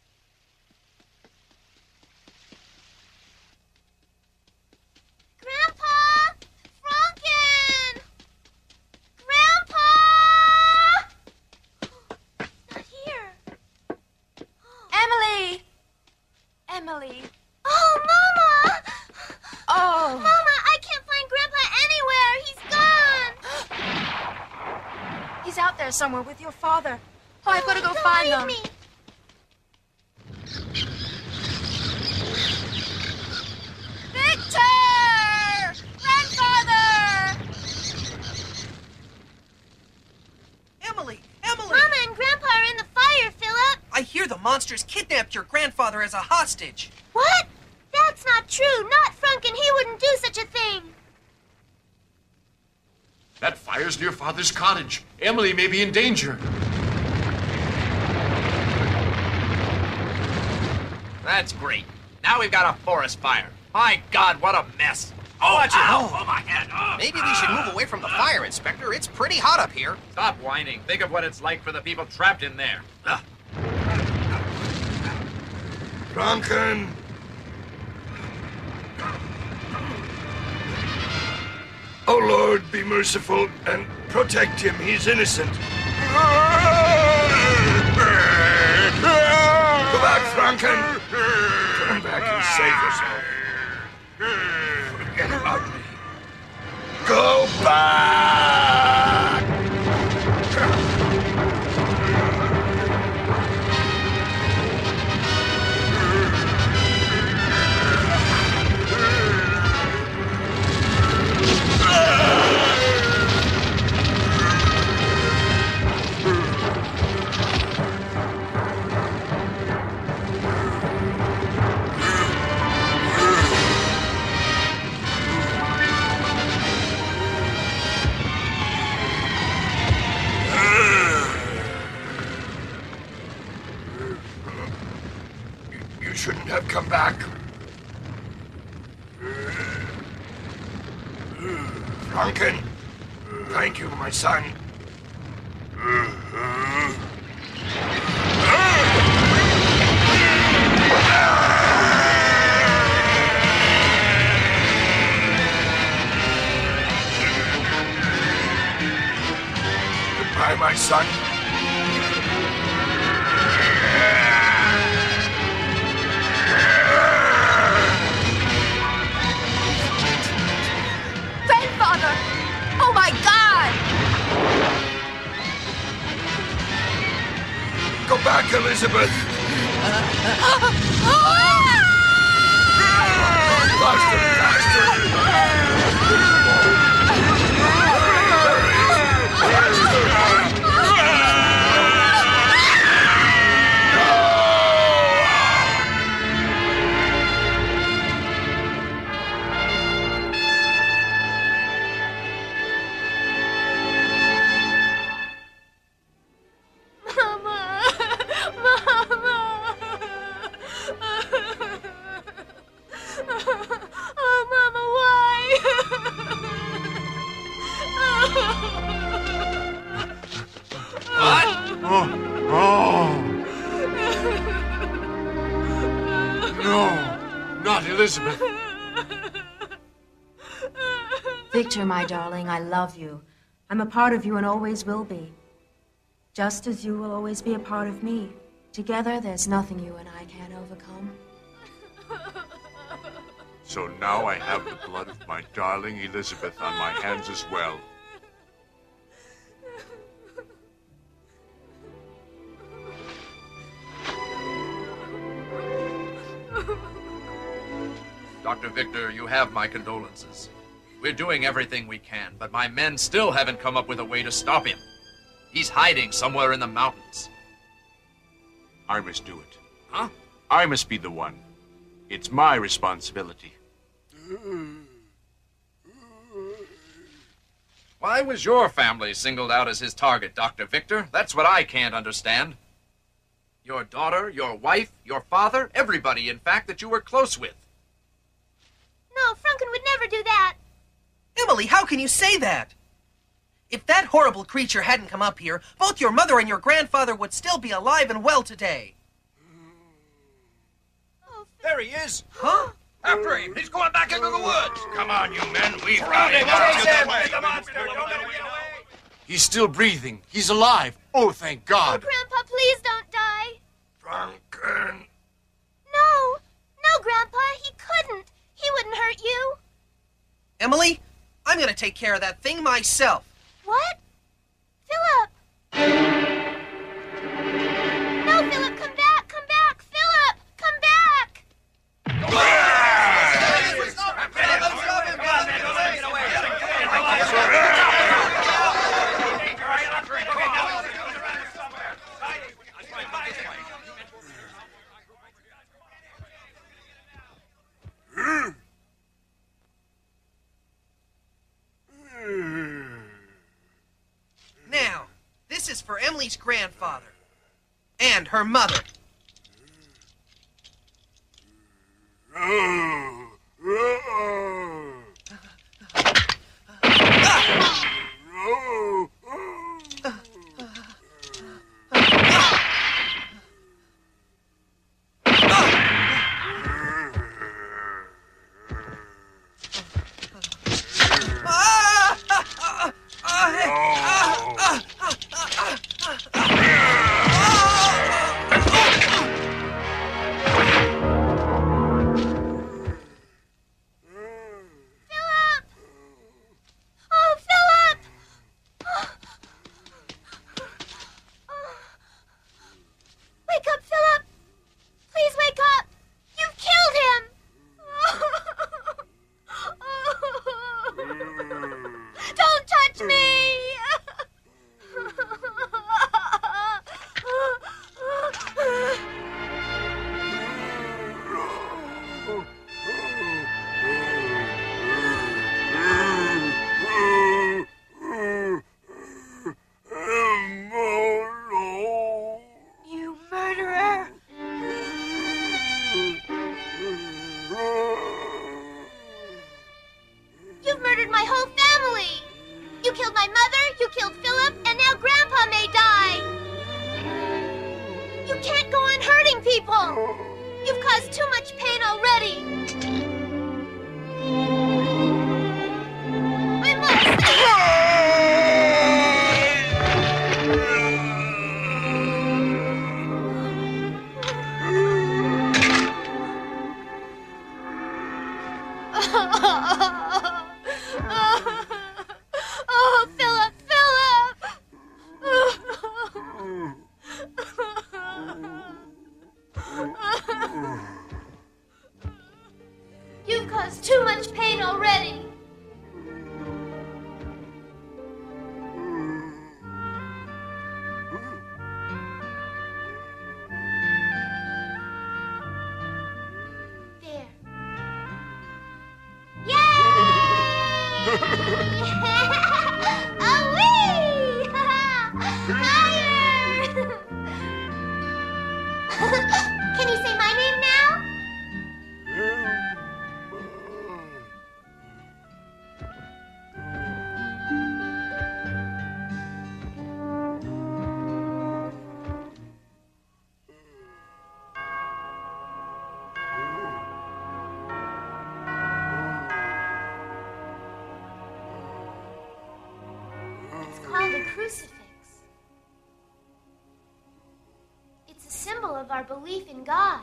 I: Grandpa! Franken! Grandpa! Not here.
M: Emily! Emily.
I: Oh, Mama!
M: Oh.
I: Mama, I can't find Grandpa anywhere. He's gone.
M: He's out there somewhere with your father. Oh, I've got to go find them.
I: Me.
M: Victor! Grandfather!
H: Emily!
I: Mama and Grandpa are in the fire, Philip.
H: I hear the monsters kidnapped your grandfather as a hostage.
I: What? That's not true. Not Franken. He wouldn't do such a thing.
N: That fire's near Father's cottage. Emily may be in danger.
A: That's great. Now we've got a forest fire. My God, what a mess.
D: Oh, watch it.
A: Oh, my head. Oh.
D: Maybe we should move away from the fire, Inspector. It's pretty hot up here.
A: Stop whining. Think of what it's like for the people trapped in there.
J: Franken! Oh, Lord, be merciful and protect him. He's innocent. Go back, Franken! Turn back and save yourself. Forget about me. Go back! You shouldn't have come back. Franken, thank you, my son. Goodbye, my son.
M: Grandfather! Oh, my God!
O: back, Elizabeth!
N: Elizabeth.
G: Victor, my darling, I love you. I'm a part of you and always will be. Just as you will always be a part of me. Together, there's nothing you and I can't overcome.
N: So now I have the blood of my darling Elizabeth on my hands as well.
A: Dr. Victor, you have my condolences. We're doing everything we can, but my men still haven't come up with a way to stop him. He's hiding somewhere in the mountains.
N: I must do it.
A: Huh?
N: I must be the one. It's my responsibility.
A: Why was your family singled out as his target, Dr. Victor? That's what I can't understand. Your daughter, your wife, your father, everybody, in fact, that you were close with.
I: No, Franken would never do that.
H: Emily, how can you say that? If that horrible creature hadn't come up here, both your mother and your grandfather would still be alive and well today.
O: There he is.
H: Huh?
O: After him. He's going back into the woods.
L: Come on, you men. We've
O: Round him.
L: got
O: Chase
L: him.
O: him. Get the monster. Don't let him get away.
N: He's still breathing. He's alive. Oh, thank God.
I: Oh, Grandpa, please don't die.
L: Franken.
I: No. No, Grandpa, he couldn't. He wouldn't hurt you.
H: Emily, I'm going to take care of that thing myself.
I: What? Philip! No, Philip, come back! Come back! Philip! Come back!
H: Now, this is for Emily's grandfather and her mother.
I: has too much pain already. There. Yay! Awee! Higher! Can you say my name now? It's called a crucifix. It's a symbol of our belief in God.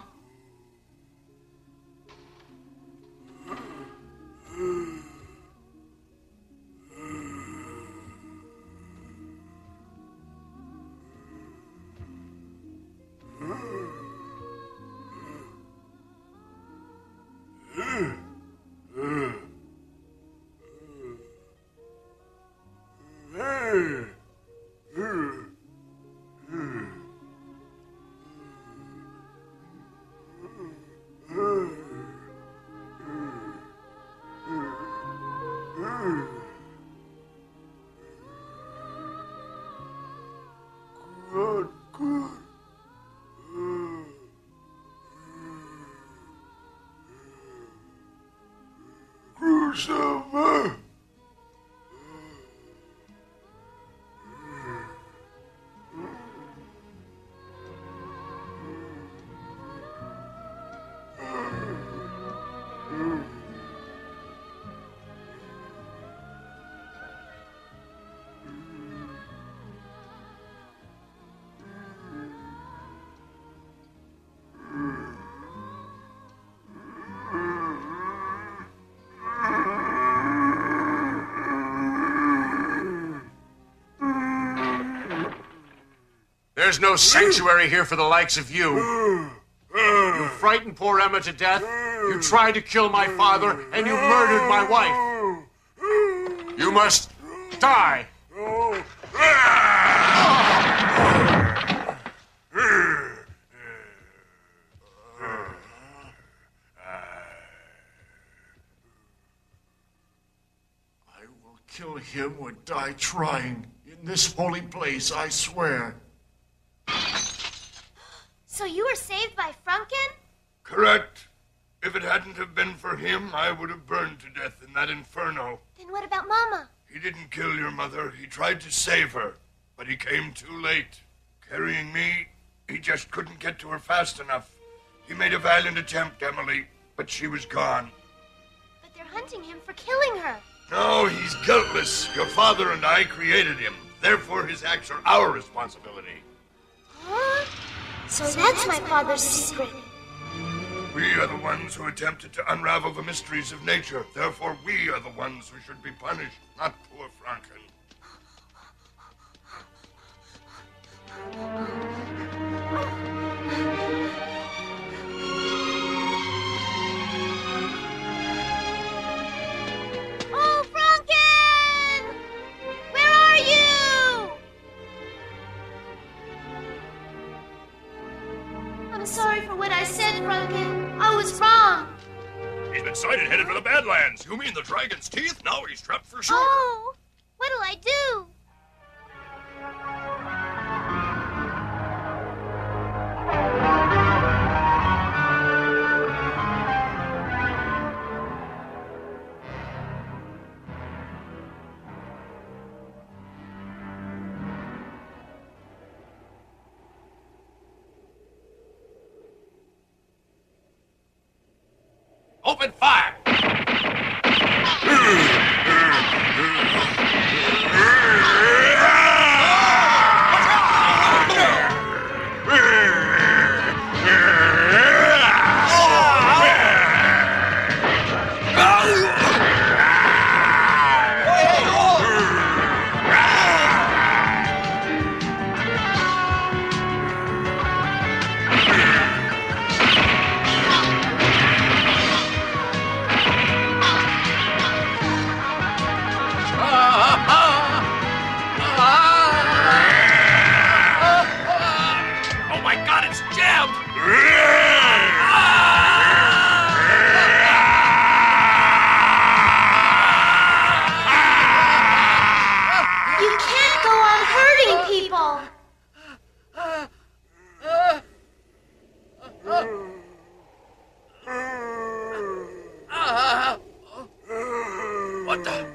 N: There's no sanctuary here for the likes of you. You frightened poor Emma to death. You tried to kill my father, and you murdered my wife. You must die. I will kill him or die trying. In this holy place, I swear.
I: So you were saved by Franken?
P: Correct. If it hadn't have been for him, I would have burned to death in that inferno.
I: Then what about Mama?
P: He didn't kill your mother. He tried to save her, but he came too late. Carrying me, he just couldn't get to her fast enough. He made a valiant attempt, Emily, but she was gone.
I: But they're hunting him for killing her.
P: No, he's guiltless. Your father and I created him. Therefore, his acts are our responsibility.
I: Huh? So that's my father's secret.
P: We are the ones who attempted to unravel the mysteries of nature. Therefore, we are the ones who should be punished, not poor Franken.
I: Oh, Franken! Where are you? I'm sorry for what I said, Franken. I was wrong.
O: He's been sighted headed for the Badlands. You mean the dragon's teeth? Now he's trapped for sure.
I: Oh, what'll I do?
N: Open fire!
L: can't!
I: You can't go on hurting people.
L: What the?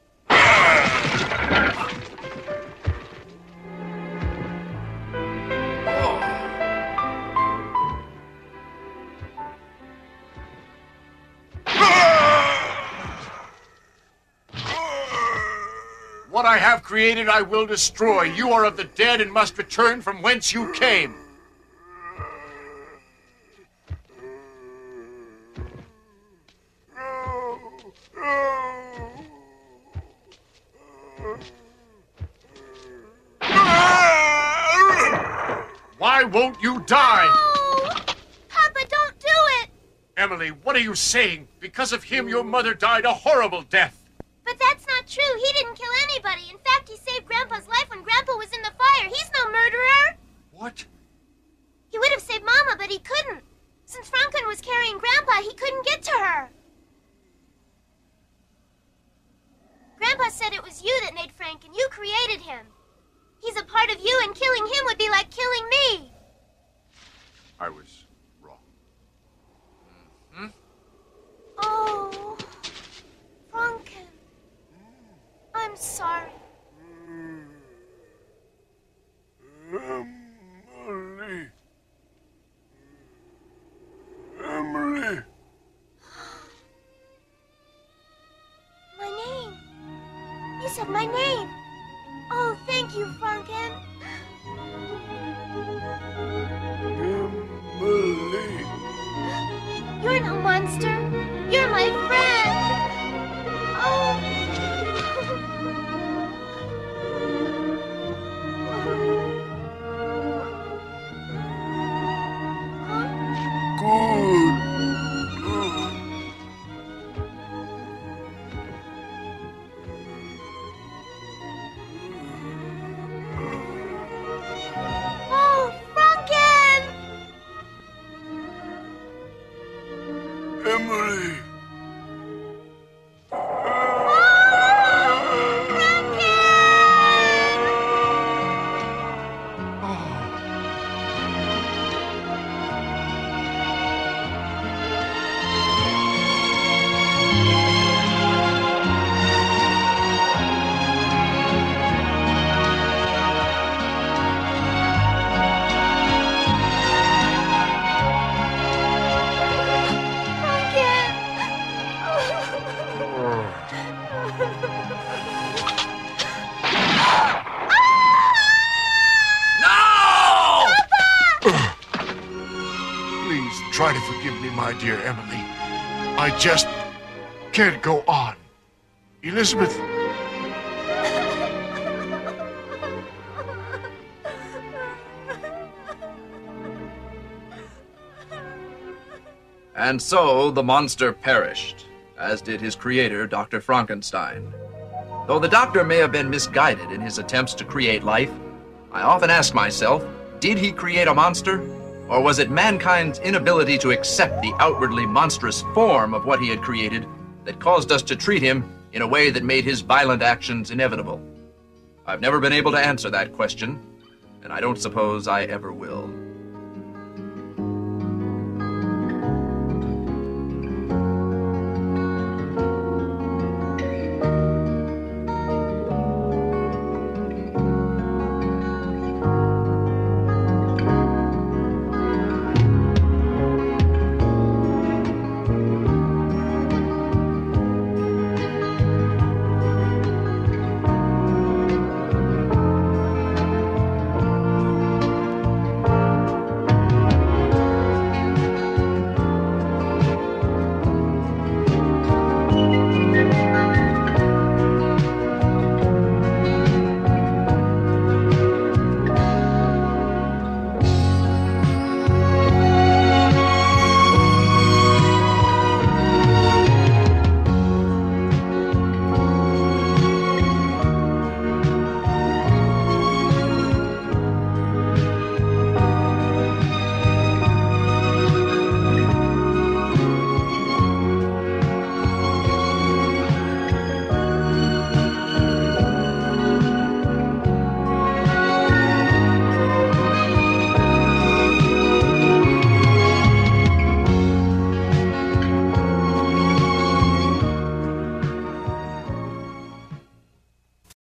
N: What I have created I will destroy. You are of the dead and must return from whence you came. Why won't you die?
I: No! Papa, don't do it!
N: Emily, what are you saying? Because of him, your mother died a horrible death.
I: But that's not true. He didn't kill anybody. In fact, he saved Grandpa's life when Grandpa was in the fire. He's no murderer.
N: What?
I: He would have saved Mama, but he couldn't. Since Franken was carrying Grandpa, he couldn't get to her. Grandpa said it was you that made Franken. You created him. He's a part of you, and killing him would be like killing me.
N: I was wrong.
I: Oh, Franken. I'm sorry.
P: Emily. Emily.
I: My name. You said my name. Oh, thank you, Franken.
P: Emily.
I: You're no monster. You're my friend. Oh. Oh, Franken!
P: Emily.
N: Please try to forgive me, my dear Emily. I just can't go on. Elizabeth.
A: And so the monster perished, as did his creator, Dr. Frankenstein. Though the doctor may have been misguided in his attempts to create life, I often ask myself, did he create a monster? Or was it mankind's inability to accept the outwardly monstrous form of what he had created that caused us to treat him in a way that made his violent actions inevitable? I've never been able to answer that question, and I don't suppose I ever will.